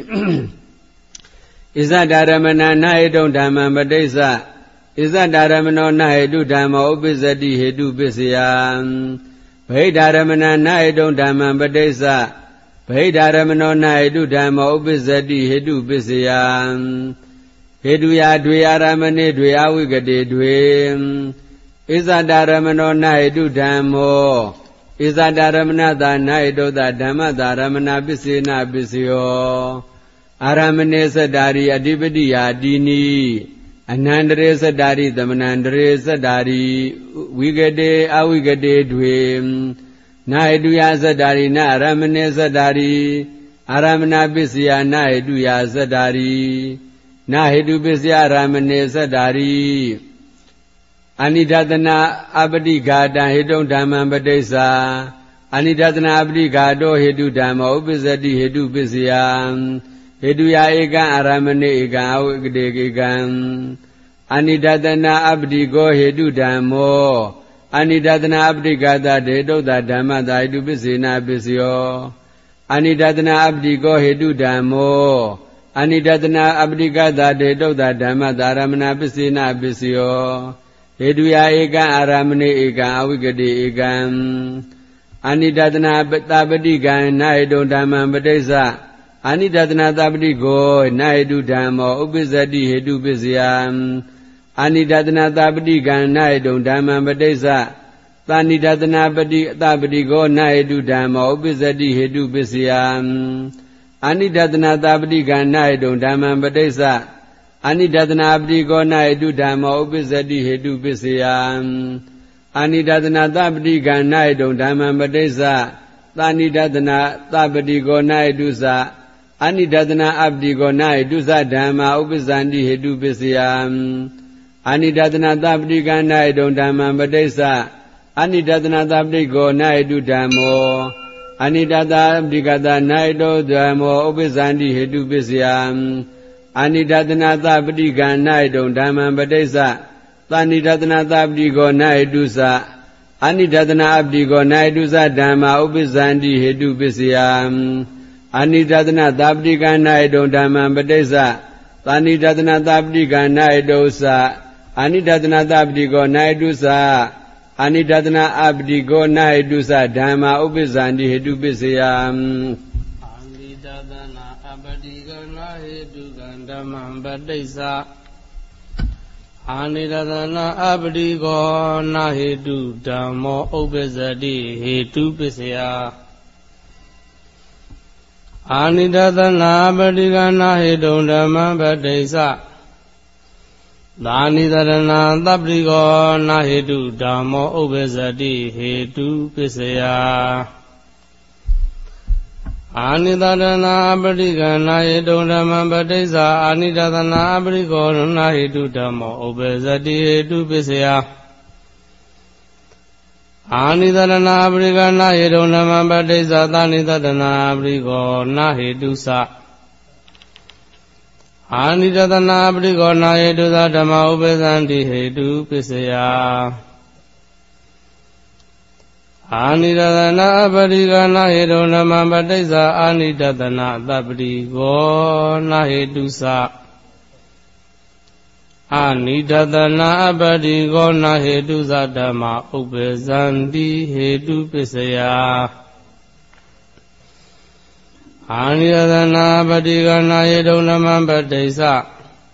isa dharamana na hedung dhamma padaisa isa dharamano na hedu dhamma upisati hedu bisya bhai dharamana na hedung dhamma padaisa bhai dharamano na hedu dhamma upisati hedu bisya hedu ya dwe aramane dwe awigade dwe isa dharamano na hedu dhammo isa dharamana da na hedu da dhamma dharamana bisena bisyo aramane saddari adipati yadini anandare saddari damanandare saddari wigade awigade dwe na hedu ya saddari na aramane saddari aramana bisya na hedu ya saddari na hedu bisya aramane saddari anidatana abadi gada hedung dhamma padaisa anidatana abadi gado hedu dhamma upisati hedu bisya hedu ya ekan aramane ekan awigade ekan anidatana abdi go hedu dhammo anidatana abdi gada hedutta dhamma da hedu bisena bisyo anidatana abdi go hedu dhammo anidatana abdi gada hedutta dhamma da aramana bisena bisyo hedu ya ekan aramane ekan awigade ekan anidatana tabadi gan na hedung dhamma padaisa anidatana tabadi go na hedu dhammo upisati hedu bisya anidatana tabadi gan na hedung dhamma padaisa tanidatana tabadi go na hedu dhammo upisati hedu bisya anidatana tabadi gan na hedung dhamma padaisa anidatana abdi go na hedu dhammo upisati hedu bisya anidatana tabadi gan na hedung dhamma padaisa tanidatana tabadi go na hedu sa anidatana abdi go na hedu sa dhamma upisanti hedu bisya anidatana tabadi gan na hedung dhamma padaisa anidatana tabadi go na hedu dhammo anidatana abdi gata na hedu dhammo upisanti hedu bisya anidatana tabadi gan na hedung dhamma padaisa tanidatana tabadi go na hedu sa anidatana abdi go na hedu sa dhamma upisanti hedu bisya anidatana tabadi gan na hedung dhamma padaisa tanidatana tabadi gan na hedu sa anidatana tabadi go na hedu sa anidatana abdi go na hedu sa dhamma upisanti hedu bisya anidatana abdi go na hedu dhamma padaisa anidatana abdi go na hedu dhammo upisati hedu bisya anidatana abdi go na hedu dhamma padaisa anidatana abdi go na hedu dhammo upisati hedu bisya anidatana abdi go na hedu dhamma padaisa anidatana abdi go na hedu dhammo upisati hedu bisya anidatana abdi go na hedu dhamma padaisa anidatana abdi go na hedu sa anidatana abdi go na hedu sa dhamma upisanti hedu bisya anidatana abdi go na hedu dhamma padaisa anidatana abdi go na hedu sa anidatana abdi go na hedu sa dhamma upisanti hedu bisya anidatana abdi go na hedu dhamma padaisa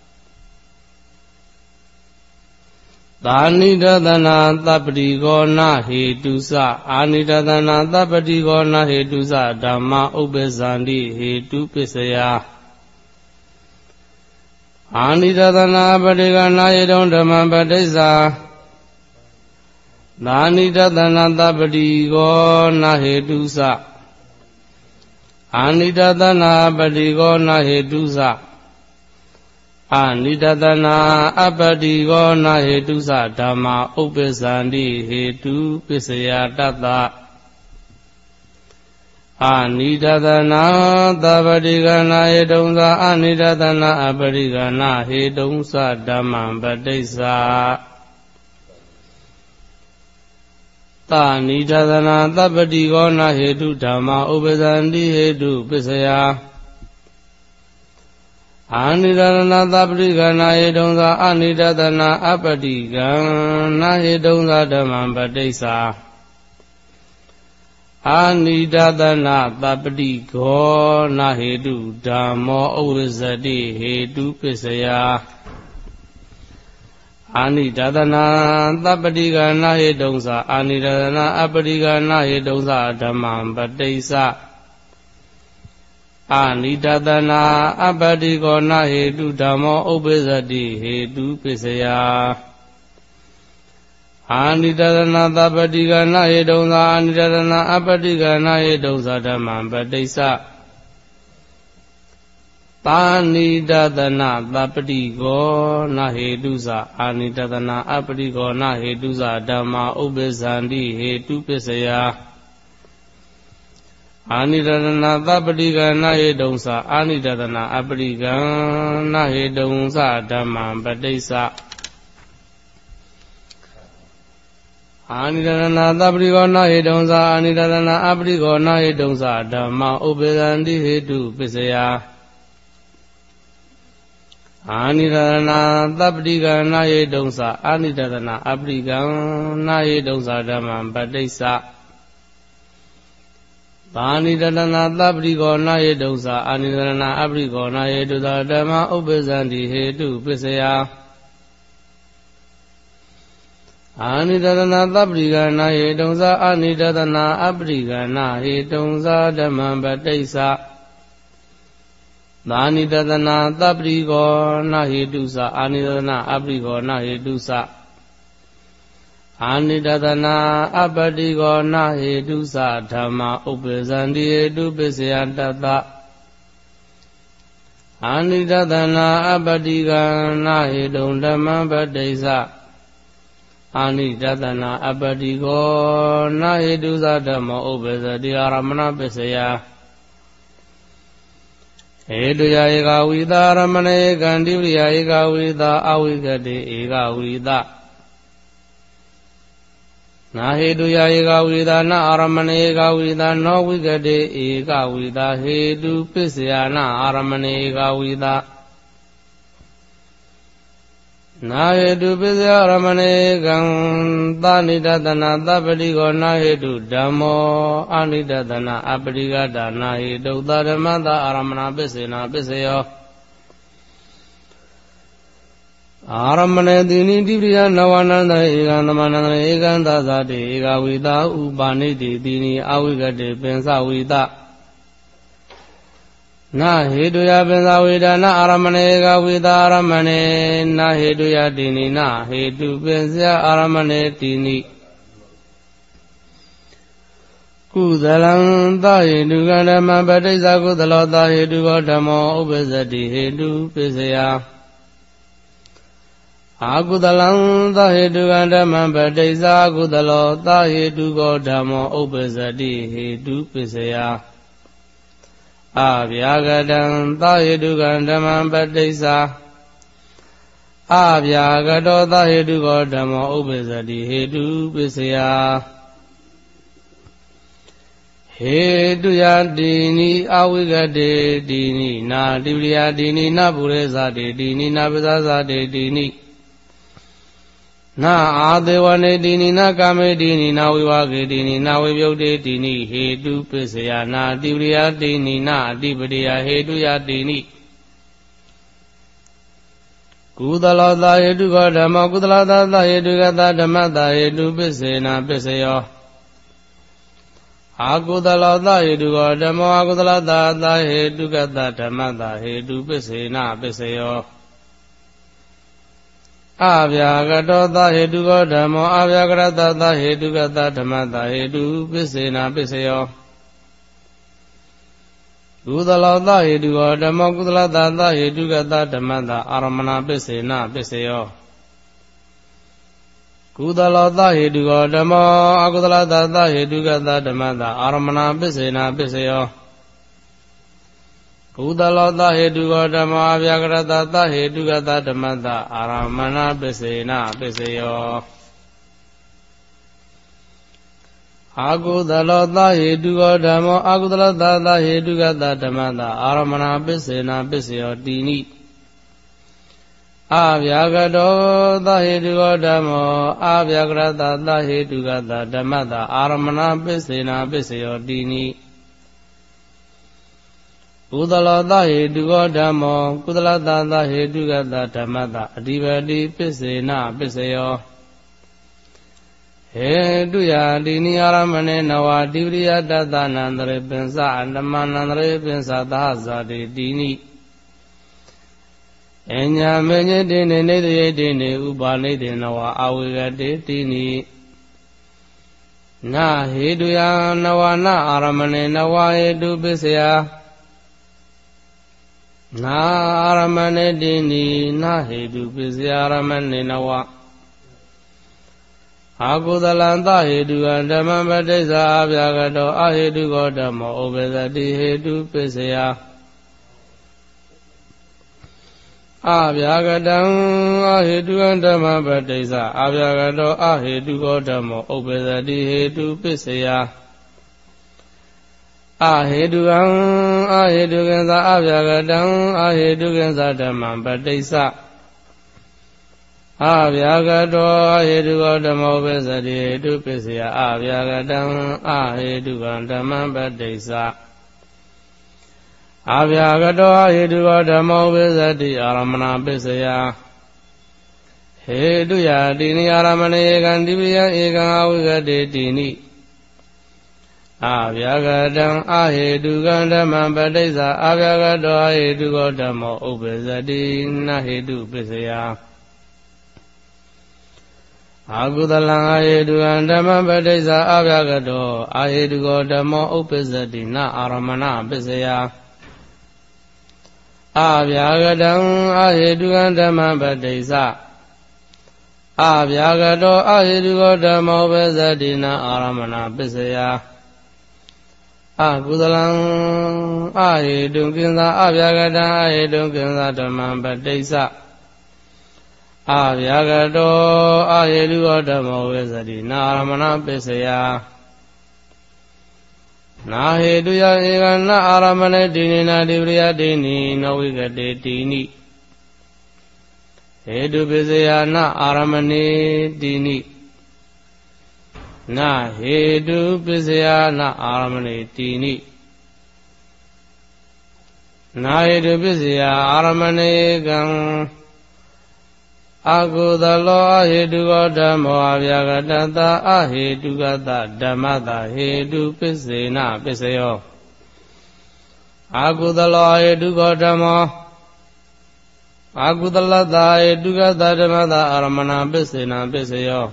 anidatana abdi go na hedu sa anidatana abdi go na hedu sa dhamma upisanti hedu bisya anidatana abdi go na hedu dhamma padaisa anidatana abdi go na hedu sa anidatana abdi go na hedu sa anidatana abdi go na hedu sa dhamma upisanti hedu bisya tatta anidatana abdi go na hedu sa anidatana abdi go na hedu sa dhamma padaisa ta ni thadana tapati gona hetu dhamma upasandi hetu pisaya Anidana tapati gana hedonsa anidana apati gana hedonsa dhammam patissa Anidana tapati gona hetu dhammo upasati hetu pisaya Anidana tapati gana hedonsa anidana apati gana hedonsa dhammam patissa Anidana apati gona hetu dhammo upasati hetu pisaya Anidana tapati gana hedonsa anidana apati gana hedonsa dhammam patissa Anidana tapati gona hetusa anidana apati gona hetusa dhamma upasandi hetu pisaya Anidana tapati gana hedonsa anidana apati gana hedonsa dhammam patissa Anidana tapati gona hedonsa anidana apati gona hedonsa dhamma upasandi hetu pisaya Anidana tapati gana hedonsa anidana apati gana hedonsa dhammam patissa Anidana tapati gona hedonsa anidana apati gona hedonsa dhamma upasandi hetu pisaya Anidana tapati gana hedonsa anidana apati gana hedonsa dhammam patissa Anidana tapati gona hetusa anidana apati gona hetusa Anidana apati gona hetusa dhamma upasandi hetu pisaya tata Anidana apati gana hedon dhammam patissa Anidana apati gona hetusa dhamma upasati aramana pisaya Hetuya eka wita aramana ekandivriya eka wita awikati eka wita Na hetuya eka wita na aramana eka wita no wikati eka wita hetu pisaya na aramana eka wita Na hetu pisaya aramana ekam tanidana tapati gona hetu dhammo anidana apati gana hetu dhammata aramana pisena pisayo Aramana dini divriya navananda ekandamananda ekandasati ekawita upaniti dini awikati pensa wita Na hetuya pensa wita na aramana ekawita aramane na hetuya dini na hetu pensa aramane dini Kudalam ta hetu gandhamma patissa kudalo ta hetu dhammo upasati hetu pisaya Akudalam ta hetu gandhamma patissa kudalo ta hetu dhammo upasati hetu pisaya Abhyagadam ta hetu gandhamma patissa Abhyagato ta hetu dhammo upasati hetu pisaya Hetuya dini awikati dini na divriya dini na purezati dini na pisasati dini Na adewane dini na kame dini na vivake dini na vivyukte dini hetu pisaya na divriya dini na adipatiya hetuya dini Kudalata hetu dhamma kudalata hetu gata dhammata hetu pisena pisayo Akudalata hetu dhammo akudalata hetu gata dhammata hetu pisena pisayo Abhyagato ta hetu dhammo abhyagarata hetu gata dhammata hetu pisena pisayo Kudalata hetu dhammo kudalata hetu gata dhammata aramana pisena pisayo Kudalata hetu dhammo akudalata hetu gata dhammata aramana pisena pisayo Kudalata hetu dhammo abhyagarata hetu gata dhammata aramana pisena pisayo အာကုသလောသဟေတုကောဓမ္မောအာကုသလောသသဟေတုကသဓမ္မတာအာရမဏပစ္စေနာပစ္စယောတိနိအာဗျာကတောသဟေတုကောဓမ္မောအာဗျာကရတသဟေတုကသဓမ္မတာအာရမဏပစ္စေနာပစ္စယောတိနိကုသလောသဟေတုကောဓမ္မောကုသလသသဟေတုကသဓမ္မတာအဓိပတိပစ္စေနာပစ္စယောဟေတုယာတိနိအာရမဏေနဝတိပရိယတသနန္တရေပင်္စအန္တမနန္တရေပင်္စသဟဇာတိတိနိအညာမေညတိနေနေတယေတိနေဥပါနေတေနဝအဝေကတိတိနိနာဟေတုယာနဝနာအာရမဏေနဝဟေတုပစ္စယနာအာရမဏေတိနိနာဟေတုပစ္စယအာရမဏေနဝအာကုသလံသဟေတုံဓမ္မပဋိစ္ဆာအဗျာကတောအဟေတုကောဓမ္မောဥပဇတိဟေတုပစ္စယအဗျာကတံအဟေတုံဓမ္မပဋိစ္ဆာအဗျာကတောအဟေတုကောဓမ္မောဥပဇတိဟေတုပစ္စယအဟေတုံအဟေတုကံသာအဗျာကတံအဟေတုကံသာဓမ္မပဋိစ္ဆာအဗျာကတောအဟေတုကောဓမ္မောပစ္စတိဟေတုပစ္စယအဗျာကတံအဟေတုကံဓမ္မပဋိစ္ဆာအဗျာကတောအဟေတုကောဓမ္မောပစ္စတိအာရမဏပစ္စယဟေတုယာတိနိအာရမဏေဧကံတိပိယဧကံအဝိကတိတိနိအဗျာကတံအဟေတုကံဓမ္မပဋိစ္ဆာအဗျာကတောအဟေတုကောဓမ္မောဥပ္ပဇတိနဟေတုပစ္စယအာကုသလံအဟေတုံဓမ္မပဋိစ္ဆာအဗျာကတောအဟေတုကောဓမ္မောဥပ္ပဇတိနအာရမဏပစ္စယအဗျာကတံအဟေတုံဓမ္မပဋိစ္ဆာအဗျာကတောအဟေတုကောဓမ္မောဥပ္ပဇတိနအာရမဏပစ္စယအာကုသလံအဟေတုကိဉ္စာအဗျာကတံအဟေတုကိဉ္စာဓမ္မပဋိစ္ဆာအဗျာကတောအဟေတုကောဓမ္မောဝိသတိနာရမဏပစ္စယနာဟေတုယဧကနာအာရမဏေတိနိနာတိပရိယတိနိနဝိကတေတိနိဟေတုပစ္စယနာအာရမဏေတိနိနာဟေတုပစ္စယနာအာရမဏေတိနိနာဟေတုပစ္စယအာရမဏေကံအာကုသလောအဟေတုကောဓမ္မောအဗျာကတတအဟေတုကတဓမ္မတာဟေတုပစ္စေနပစ္စယောအာကုသလောအဟေတုကောဓမ္မောအာကုသလတဟေတုကတဓမ္မတာအာရမဏပစ္စေနပစ္စယော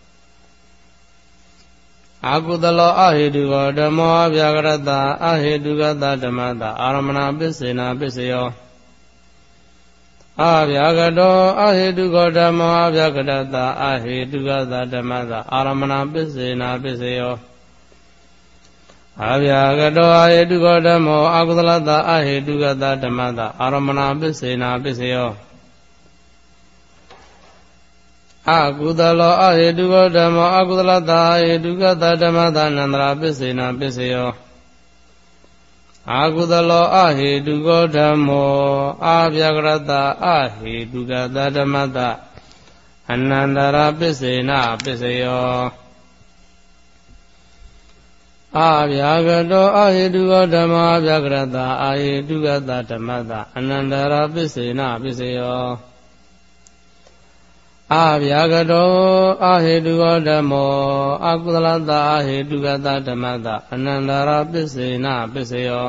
အာကုသလောအဟေတုကောဓမ္မောအဗျာကတအဟေတုကတဓမ္မတာအာရမဏပစ္စေနပစ္စယောအဗျာကတောအဟေတုကောဓမ္မောအဗျာကတတအဟေတုကသဓမ္မတာအာရမဏပစ္စေနာပစ္စယောအဗျာကတောအဟေတုကောဓမ္မောအကုသလတအဟေတုကသဓမ္မတာအာရမဏပစ္စေနာပစ္စယောအကုသလောအဟေတုကောဓမ္မောအကုသလတအဟေတုကသဓမ္မတာနန္တရာပစ္စေနာပစ္စယောအာကုသလောအဟေတုကောဓမ္မောအာဗျာကရတအဟေတုကသဓမ္မတအနန္တရာပစ္စေနပစ္စယောအာဗျာကတောအဟေတုကောဓမ္မောအာဗျာကရတအဟေတုကသဓမ္မတအနန္တရာပစ္စေနပစ္စယောအာဗျာကတောအဟေတုကောဓမ္မောအာကုသလတအဟေတုကသဓမ္မတအနန္တရာပစ္စေနပစ္စယော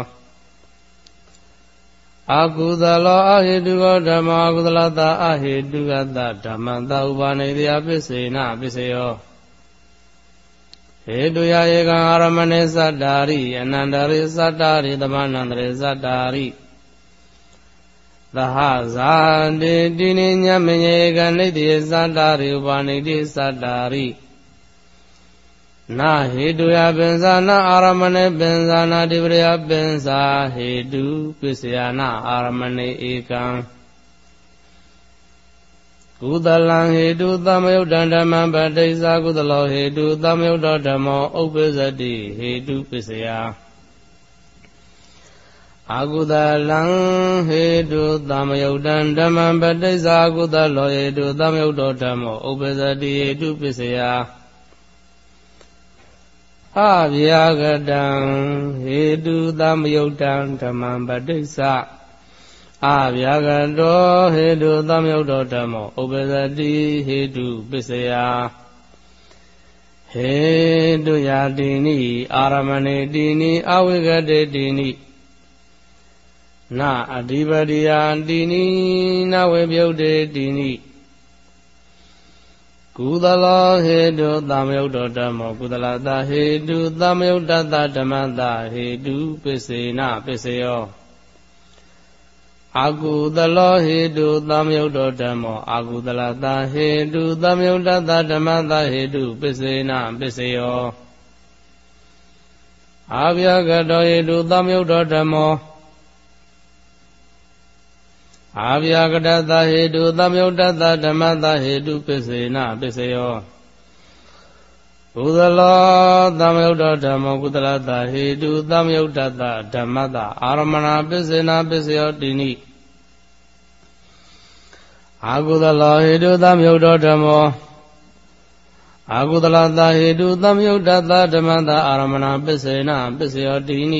အာကုသလောအဟေတုကောဓမ္မောအာကုသလတအဟေတုကသဓမ္မတဥပါနေတယပစ္စေနပစ္စယောဟေတုယဧကံအာရမဏေသတ္တာရိအနန္တရေသတ္တာရိသမန္တရေသတ္တာရိသဟဇာတိတိနိညမညေကနိတိသတ္တာရိဥပါနိတိသတ္တာရိနာဟေတုယပင်္စာနာအာရမဏေပင်္စာနာတိပရိယပင်္စာဟေတုပစ္စယနာအာရမဏေဧကံကုသလံဟေတုသမယုတ်တံဓမ္မံပတိစ္ဆာကုသလောဟေတုသမယုတ်တောဓမ္မောဥပ္ပဇ္ဇတိဟေတုပစ္စယအကုသလံဟေတုသမယုတ်တံဓမ္မံပတိစ္ဆာကုသလောဟေတုသမယုတ်တောဓမ္မောဥပ္ပဇ္ဇတိဟေတုပစ္စယအဗျာဂတံဟေတုသမယုတ်တံဓမ္မံပတိစ္ဆာအဗျာဂတောဟေတုသမယုတ်တောဓမ္မောဥပ္ပဇ္ဇတိဟေတုပစ္စယဟေတုယာတိနိအာရမဏေတိနိအဝိဂတေတိနိနာအဓိပတိယတိနိနဝေပြုတ်တေတိနိကုသလောဟေတုသမယုတ်တောဓမ္မောကုသလတဟေတုသမယုတ်တတဓမ္မတဟေတုပစ္စေနပစ္စယောအကုသလောဟေတုသမယုတ်တောဓမ္မောအကုသလတဟေတုသမယုတ်တတဓမ္မတဟေတုပစ္စေနပစ္စယောအဗျာဂတောဟေတုသမယုတ်တောဓမ္မောအဗျာဂတတဟေတုသမယုတ်တတဓမ္မတဟေတုပစ္စေနပစ္စယောကုသလောသမယုတ်တောဓမ္မောကုသလတဟေတုသမယုတ်တတဓမ္မတအာရမဏပစ္စေနပစ္စယောတိနိအကုသလောဟေတုသမယုတ်တောဓမ္မောအကုသလတဟေတုသမယုတ်တတဓမ္မတအာရမဏပစ္စေနပစ္စယောတိနိ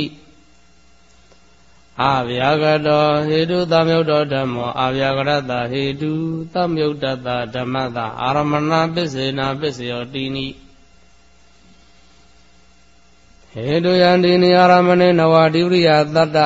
အဗျာဂတောဟေတုသမယုတ်တောဓမ္မောအဗျာဂရတဟေတုသမယုတ်တတဓမ္မတအာရမဏပစ္စေနပစ္စယောတိနိဟေတုယန္တိနိအာရမဏေနဝတိဝိရိယတတ္တ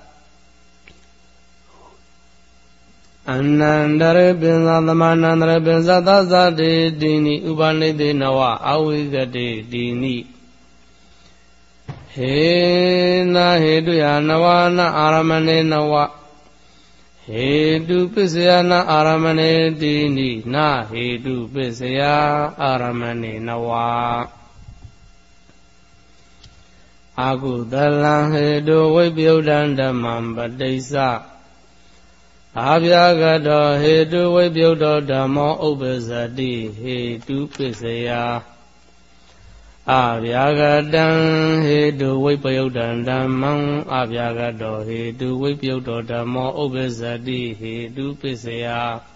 အနန္တရေပင်သာသမဏန္တရေပင်သသသတေတိနိဥပနိသေနဝအဝိကတေတိနိဟေနဟေတုယနဝနာအာရမဏေနဝဟေတုပစ္စယနာအာရမဏေတိနိနာဟေတုပစ္စယအာရမဏေနဝအကုသလံဟေတုဝိပယုတ်တံဓမ္မံပတိစ္ဆာအဗျာဂတောဟေတုဝိပယုတ်တောဓမ္မောဥပ္ပဇ္ဇတိဟေတုပစ္စယအဗျာဂတံဟေတုဝိပယုတ်တံဓမ္မံအဗျာဂတောဟေတုဝိပယုတ်တောဓမ္မောဥပ္ပဇ္ဇတိဟေတုပစ္စယ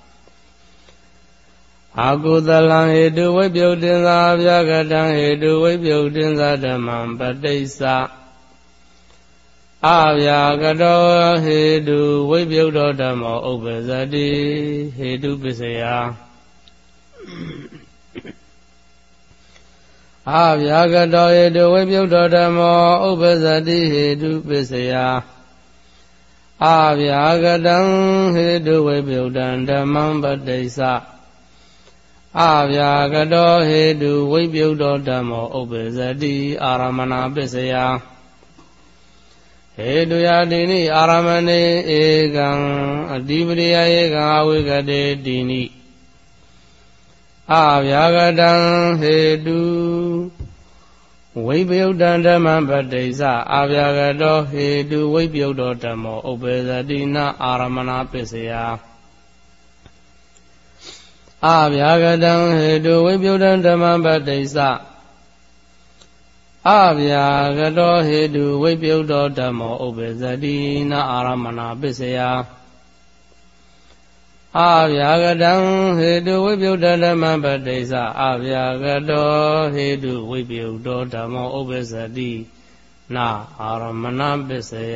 အကုသလံဟေတုဝိပယုတ်တင်္သာအဗျာဂတံဟေတုဝိပယုတ်တင်္သာဓမ္မံပတိစ္ဆာအဗျာဂတောဟေတုဝိပယုတ်တောဓမ္မောဥပ္ပဇ္ဇတိဟေတုပစ္စယအဗျာဂတောဟေတုဝိပယုတ်တောဓမ္မောဥပ္ပဇ္ဇတိဟေတုပစ္စယအဗျာဂတံဟေတုဝိပယုတ်တံဓမ္မံပတိစ္ဆာအဗျာဂတောဟေတုဝိပယုတ်တောဓမ္မောဥပ္ပဇ္ဇတိအာရမဏပစ္စယဟေတုယာတိနိအာရမဏေဧကံအဓိပတိယဧကံအဝိကတေတိနိအဗျာဂတံဟေတုဝိပယုတ်တံဓမ္မံပတိစ္ဆာအဗျာဂတောဟေတုဝိပယုတ်တောဓမ္မောဥပ္ပဇ္ဇတိနာအာရမဏပစ္စယအဗျာဂတံဟေတုဝိပယုတ်တံဓမ္မံပတိစ္ဆာအဗျာဂတောဟေတုဝိပယုတ်တောဓမ္မောဥပ္ပဇ္ဇတိနာအာရမဏပစ္စယအဗျာဂတံဟေတုဝိပယုတ်တံဓမ္မံပတိစ္ဆာအဗျာဂတောဟေတုဝိပယုတ်တောဓမ္မောဥပ္ပဇ္ဇတိနာအာရမဏပစ္စယ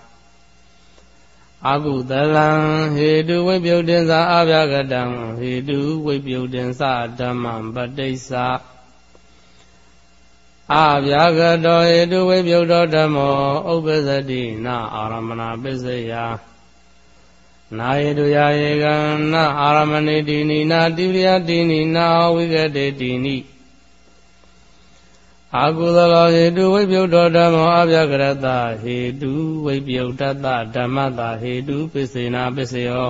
အကုသလံဟေတုဝိပယုတ်တင်္စာအဗျာဂတံဟေတုဝိပယုတ်တင်္စာဓမ္မံပတိစ္ဆာအဗျာဂတောဟေတုဝိပယုတ်တောဓမ္မောဥပ္ပဇ္ဇတိနာအာရမဏပစ္စယနာဟေတုယာယေကံနာအာရမဏေတိနိနာတိပရိယတိနိနာဝိကတေတိနိအကုသလောဟေတုဝိပယုတ်တောဓမ္မောအဗျာဂရတဟေတုဝိပယုတ်တတဓမ္မတဟေတုပစ္စေနာပစ္စယော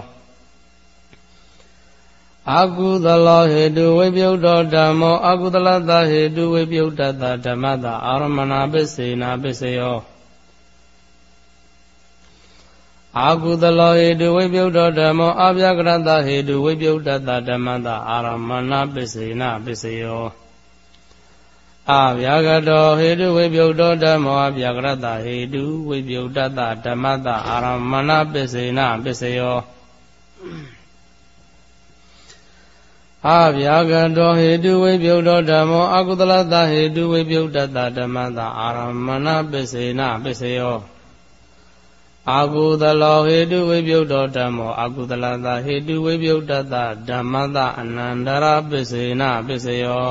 အကုသလောဟေတုဝိပယုတ်တောဓမ္မောအကုသလတဟေတုဝိပယုတ်တတဓမ္မတအာရမဏပစ္စေနာပစ္စယောအာကုသလောဟေတုဝိပယုတ္တဓမ္မောအဗျာကရတဟေတုဝိပယုတ္တဓမ္မတအာရမဏပစ္စေနပစ္စယောအဗျာကတောဟေတုဝိပယုတ္တဓမ္မောအဗျာကရတဟေတုဝိပယုတ္တဓမ္မတအာရမဏပစ္စေနပစ္စယောအဗျာကတောဟေတုဝိပယုတ္တဓမ္မောအကုသလတဟေတုဝိပယုတ္တဓမ္မတအာရမဏပစ္စေနပစ္စယောအာကုသလောဟေတုဝိပယုတ္တဓမ္မောအာကုသလတဟေတုဝိပယုတ္တဓမ္မတအနန္တရပစ္စေနပစ္စယော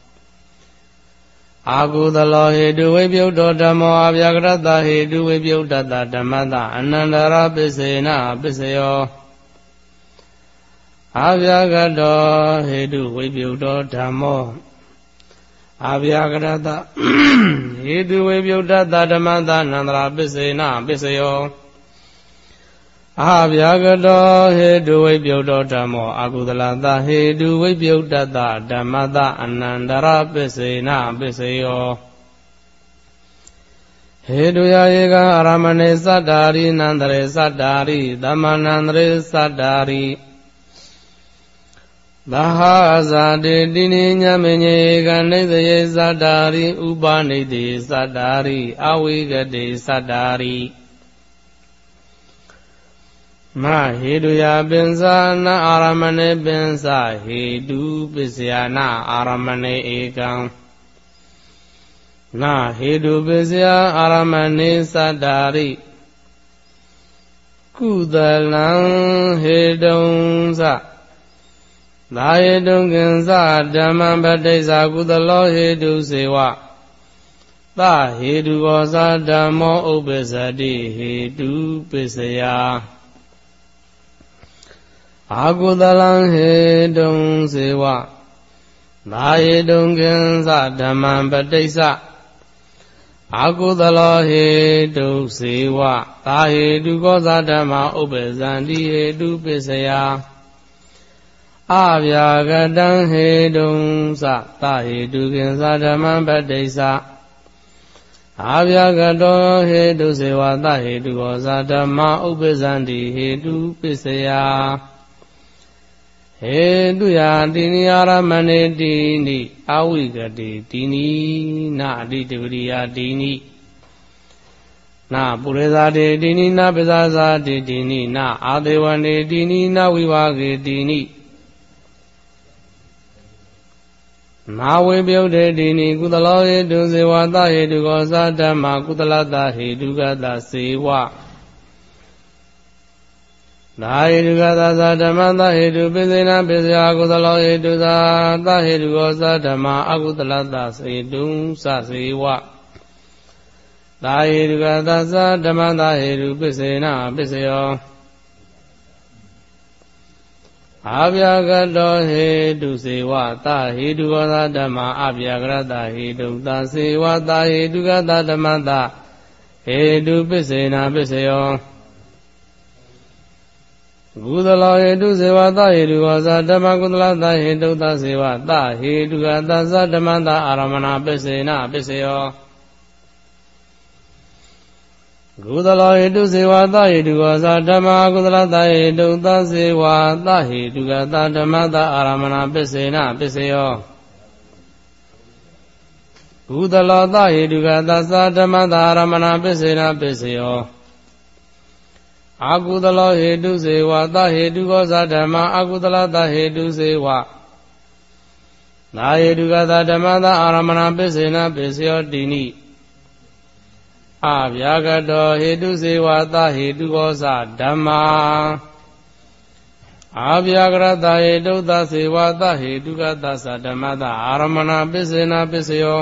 အာကုသလောဟေတုဝိပယုတ္တဓမ္မောအဗျာကရတဟေတုဝိပယုတ္တဓမ္မတအနန္တရပစ္စေနပစ္စယောအဗျာကတောဟေတုဝိပယုတ္တဓမ္မောအဗျာကရတဟေတုဝိပယုတ္တဓမ္မတအနန္တရပစ္စေနပစ္စယောအဗျာကတောဟေတုဝိပယုတ္တဓမ္မောအကုသလတဟေတုဝိပယုတ္တဓမ္မတအနန္တရပစ္စေနပစ္စယောဟေတုယယေကအာရမဏေသတ္တာရိနန္တရေသတ္တာရိသမ္မာနန္တရေသတ္တာရိသဟာဇာတိတိနိညမေညေကနိသယေသတ္တာရိဥပနိတိသတ္တာရိအဝိကတိသတ္တာရိမဟေတုယပင်္စနာအာရမဏေပင်္စဟေတုပစ္စယနာအာရမဏေဧကံနာဟေတုပစ္စယအာရမဏေသတ္တာရိကုသလံဟေတုံသသာဟေတုံကင်္စဓမ္မံပဋိစ္ဆာကုသလောဟေတုစေဝသဟေတုကောသဓမ္မောဥပ္ပစ္စတိဟေတုပစ္စယအာကုသလံဟေတုံစေဝသာဟေတုံကင်္စဓမ္မံပဋိစ္ဆာအာကုသလောဟေတုစေဝသာဟေတုကောသဓမ္မဥပ္ပဇန္တိဟေတုပစ္စယအဗျာကတံဟေတုံသသဟေတုကင်္စဓမ္မံပဋိစ္ဆာအဗျာကတောဟေတုစေဝသဟေတုကောသဓမ္မဥပ္ပဇန္တိဟေတုပစ္စယဟေတုယာတိနိအာရမဏေတိနိအဝိကတိတိနိနာအတိတဝရိယာတိနိနာပုရိသတေတိနိနာပဇာဇာတေတိနိနာအာဒေဝနေတိနိနာဝိဝါကေတိနိနာဝိပယုတ္တေတိနိကုသလောဟေတုစေဝသဟေတုကောသဓမ္မကုသလတဟေတုကတစေဝသာဟေတုကသသဓမ္မသဟေတုပိစေနပိစယကုသလောဟေတုသာသဟေတုကောသဓမ္မအကုသလတစေတုသစေဝသာဟေတုကသသဓမ္မသဟေတုပိစေနပိစယောအဗျာကတောဟေတုစေဝသဟေတုကောသဓမ္မအဗျာကရတဟေတုသစေဝသဟေတုကသဓမ္မသဟေတုပိစေနပိစယောကုသလောဟေတုစေဝသဟေတုကောသဓမ္မကုသလသဟေတုသစေဝသဟေတုကသသဓမ္မသအာရမဏပိစေနပိစယောကုသလောဟေတုစေဝသဟေတုကောသဓမ္မကုသလသဟေတုသစေဝသဟေတုကသဓမ္မသအာရမဏပိစေနပိစယောကုသလောသဟေတုကသဓမ္မသအာရမဏပိစေနပိစယောအာကုသလောဟေတုစေဝသဟေတုကောသဓမ္မအာကုသလသဟေတုစေဝသာဟေတုကသဓမ္မသအာရမဏပိစေနပိစယောတိနိအဗျာကတောဟေတုစေဝသဟေတုကောသဓမ္မာအဗျာကရတဟေတုသစေဝသဟေတုကသသဓမ္မသအာရမဏပိစေနပိစယော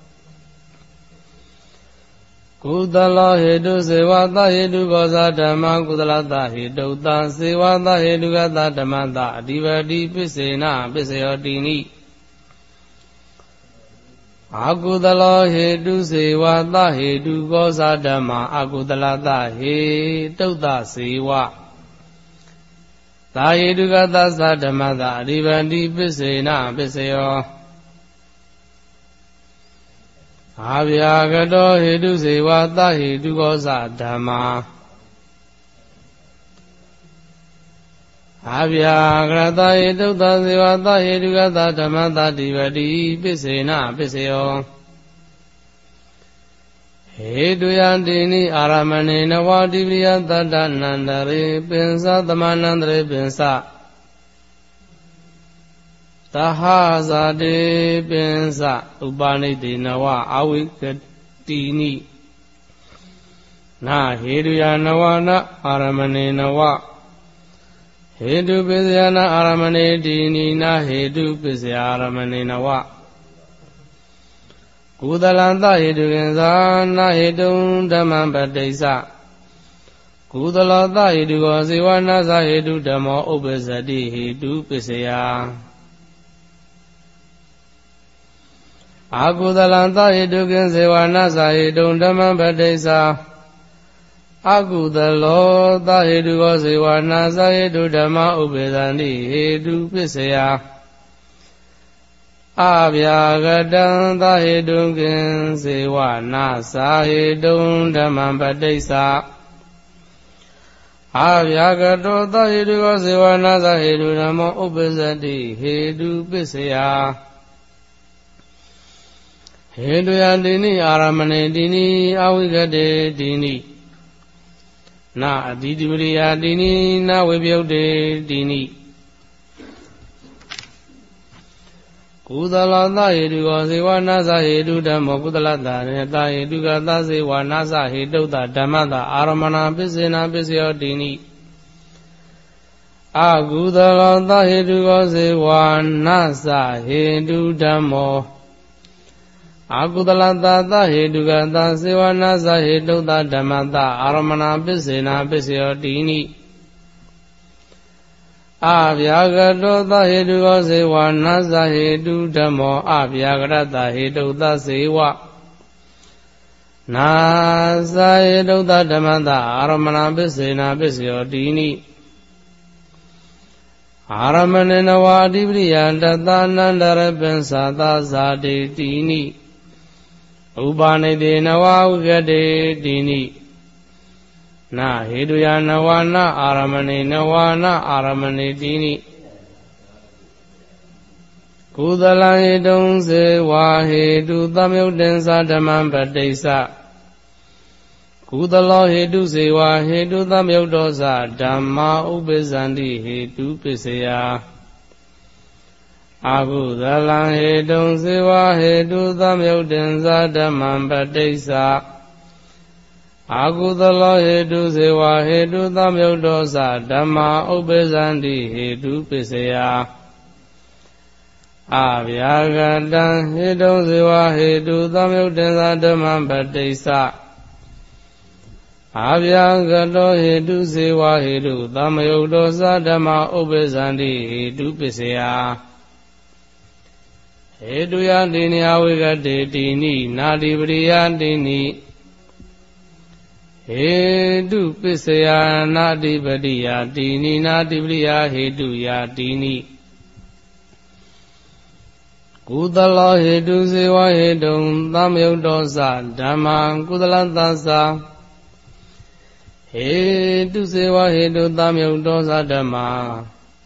ကုသလောဟေတုစေဝသဟေတုကောသဓမ္မကုသလသဟေတုသစေဝသဟေတုကသဓမ္မသအဓိပတိပိစေနပိစယောတိနိအာကုသလောဟေတုစေဝသဟေတုကောသဓမ္မအာကုသလသဟေတုသစေဝသာဟေတုကသဓမ္မသအဓိပတိပိစေနပိစယောအာဗျာကတောဟေတုစေဝသဟေတုကောသဓမ္မာ Abhyagrata Hidutta Sivata Hidugata Dhammata Divati Pisena Piseo Heduyandini Aramane Navadiviya Tadanandare Pinsa Tamanandare Pinsa Tahazade Pinsa Upaniti Nawa Awikatini Na Heduya Nawana Aramane Nawa Hedu Pisyana Aramane Dini Na Hedu Pisya Aramane Nawa Kudalanta Hedukinsa Na Hedu Dhammam Padesa Kudalata Heduko Sivanasa Hedu Dhammo Upasati Hedu Pisya Akudalanta Hedukin Sivanasa Hedu Dhammam Padesa Akudalo Heduko Sivanasa Hedu Dhamma Upasati Hedu Pisya Abhyagadanta Hedukin Sivanasa Hedu Dhammam Padesa Abhyagadota Heduko Sivanasa Hedu Dhamma Upasati Hedu Pisya Heduyandini Aramane Dini Awigade Dini Na Adidivriya Dini Na Vibhyaude Dini Kudalata Heduko Sivanasa Hedu Dhammo Kudalata Neta Hedugata Sivanasa Hedutta Dhammata Aramana Pisena Pisyo Dini Akudalata Heduko Sivanasa Hedu Dhammo Akudalata Hedugata Sivanasa Hedutta Dhammata Aramana Pisena Pisyo Dini Abhyagadota Heduko Sivanasa Hedu Dhammo Abhyagadata Hedutta Siva Nasa Hedutta Dhammata Aramana Pisena Pisyo Dini Aramane Navadiviya Tadanandara Pinsata Zade Dini Upaniti Navavigade Dini Na Heduya Nawana Aramane Nawana Aramane Dini Kudala Hedung Sewa Hedu Tamyudensa Dhammam Padesa Kudala Hedu Sewa Hedu Tamyudosa Dhamma Upasati Hedu Pisya Akudala Hedung Sewa Hedu Tamyudensa Dhammam Padesa Akudala Hedu Sewa Hedu Tamyudosa Dhamma Upasati Hedu Pisya Abhyagadanta Hedung Sewa Hedu Tamyudensa Dhammam Padesa Abhyagato Hedu Sewa Hedu Tamyudosa Dhamma Upasati Hedu Pisya Heduya Dini Awigade Dini Nadivriya Dini Hedu Pisya Nadivriya Dini Nadivriya Heduya Dini Kudala Hedu Sewa Hedu Tamyudosa Dhamma Kudalatasa Hedu Sewa Hedu Tamyudosa Dhamma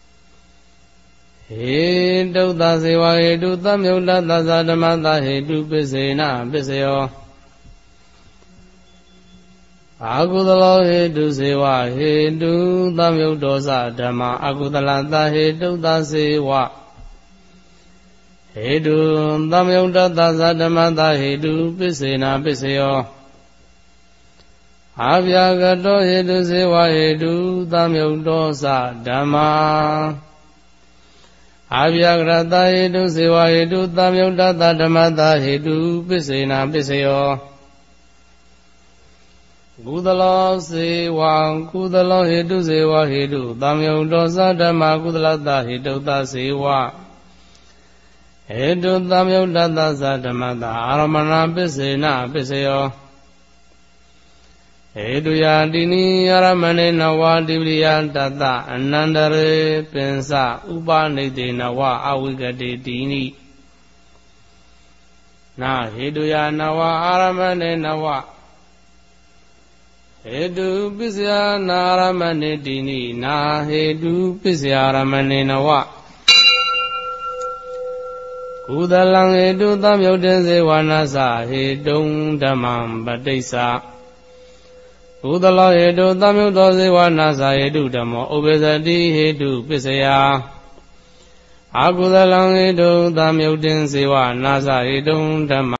Hedutta Sewa Hedu Tamyudosa Dhammata Hedu Pisena Pisyo Akudala Hedu Sewa Hedu Tamyudosa Dhamma Akudalata Hedutta Sewa Hedu Tamyudosa Dhammata Hedu Pisena Pisyo Abhyagato Hedu Sewa Hedu Tamyudosa Dhamma Abhyagrata Hedu Sewa Hedu Tamyudosa Dhammata Hedu Pisena Pisyo Kudala Sewa Kudala Hedu Sewa Hedu Tamyudosa Dhamma Kudalata Hedutta Sewa Hedu Tamyudosa Dhammata Aramana Pisena Pisyo Heduya Dini Aramane Navadiviya Tata Anandare Pinsa Upaniti Nawa Awigade Dini Na Heduya Nawa Aramane Nawa He tu pisya naramani dini na he tu pisya ramani nawa. Kudalang he tu tam yautin se wanasa he dung damam badisa. Kudalang he tu tam yautin se wanasa he tu damo obesati he tu pisya. Akudalang he tu tam yautin se wanasa he dung damam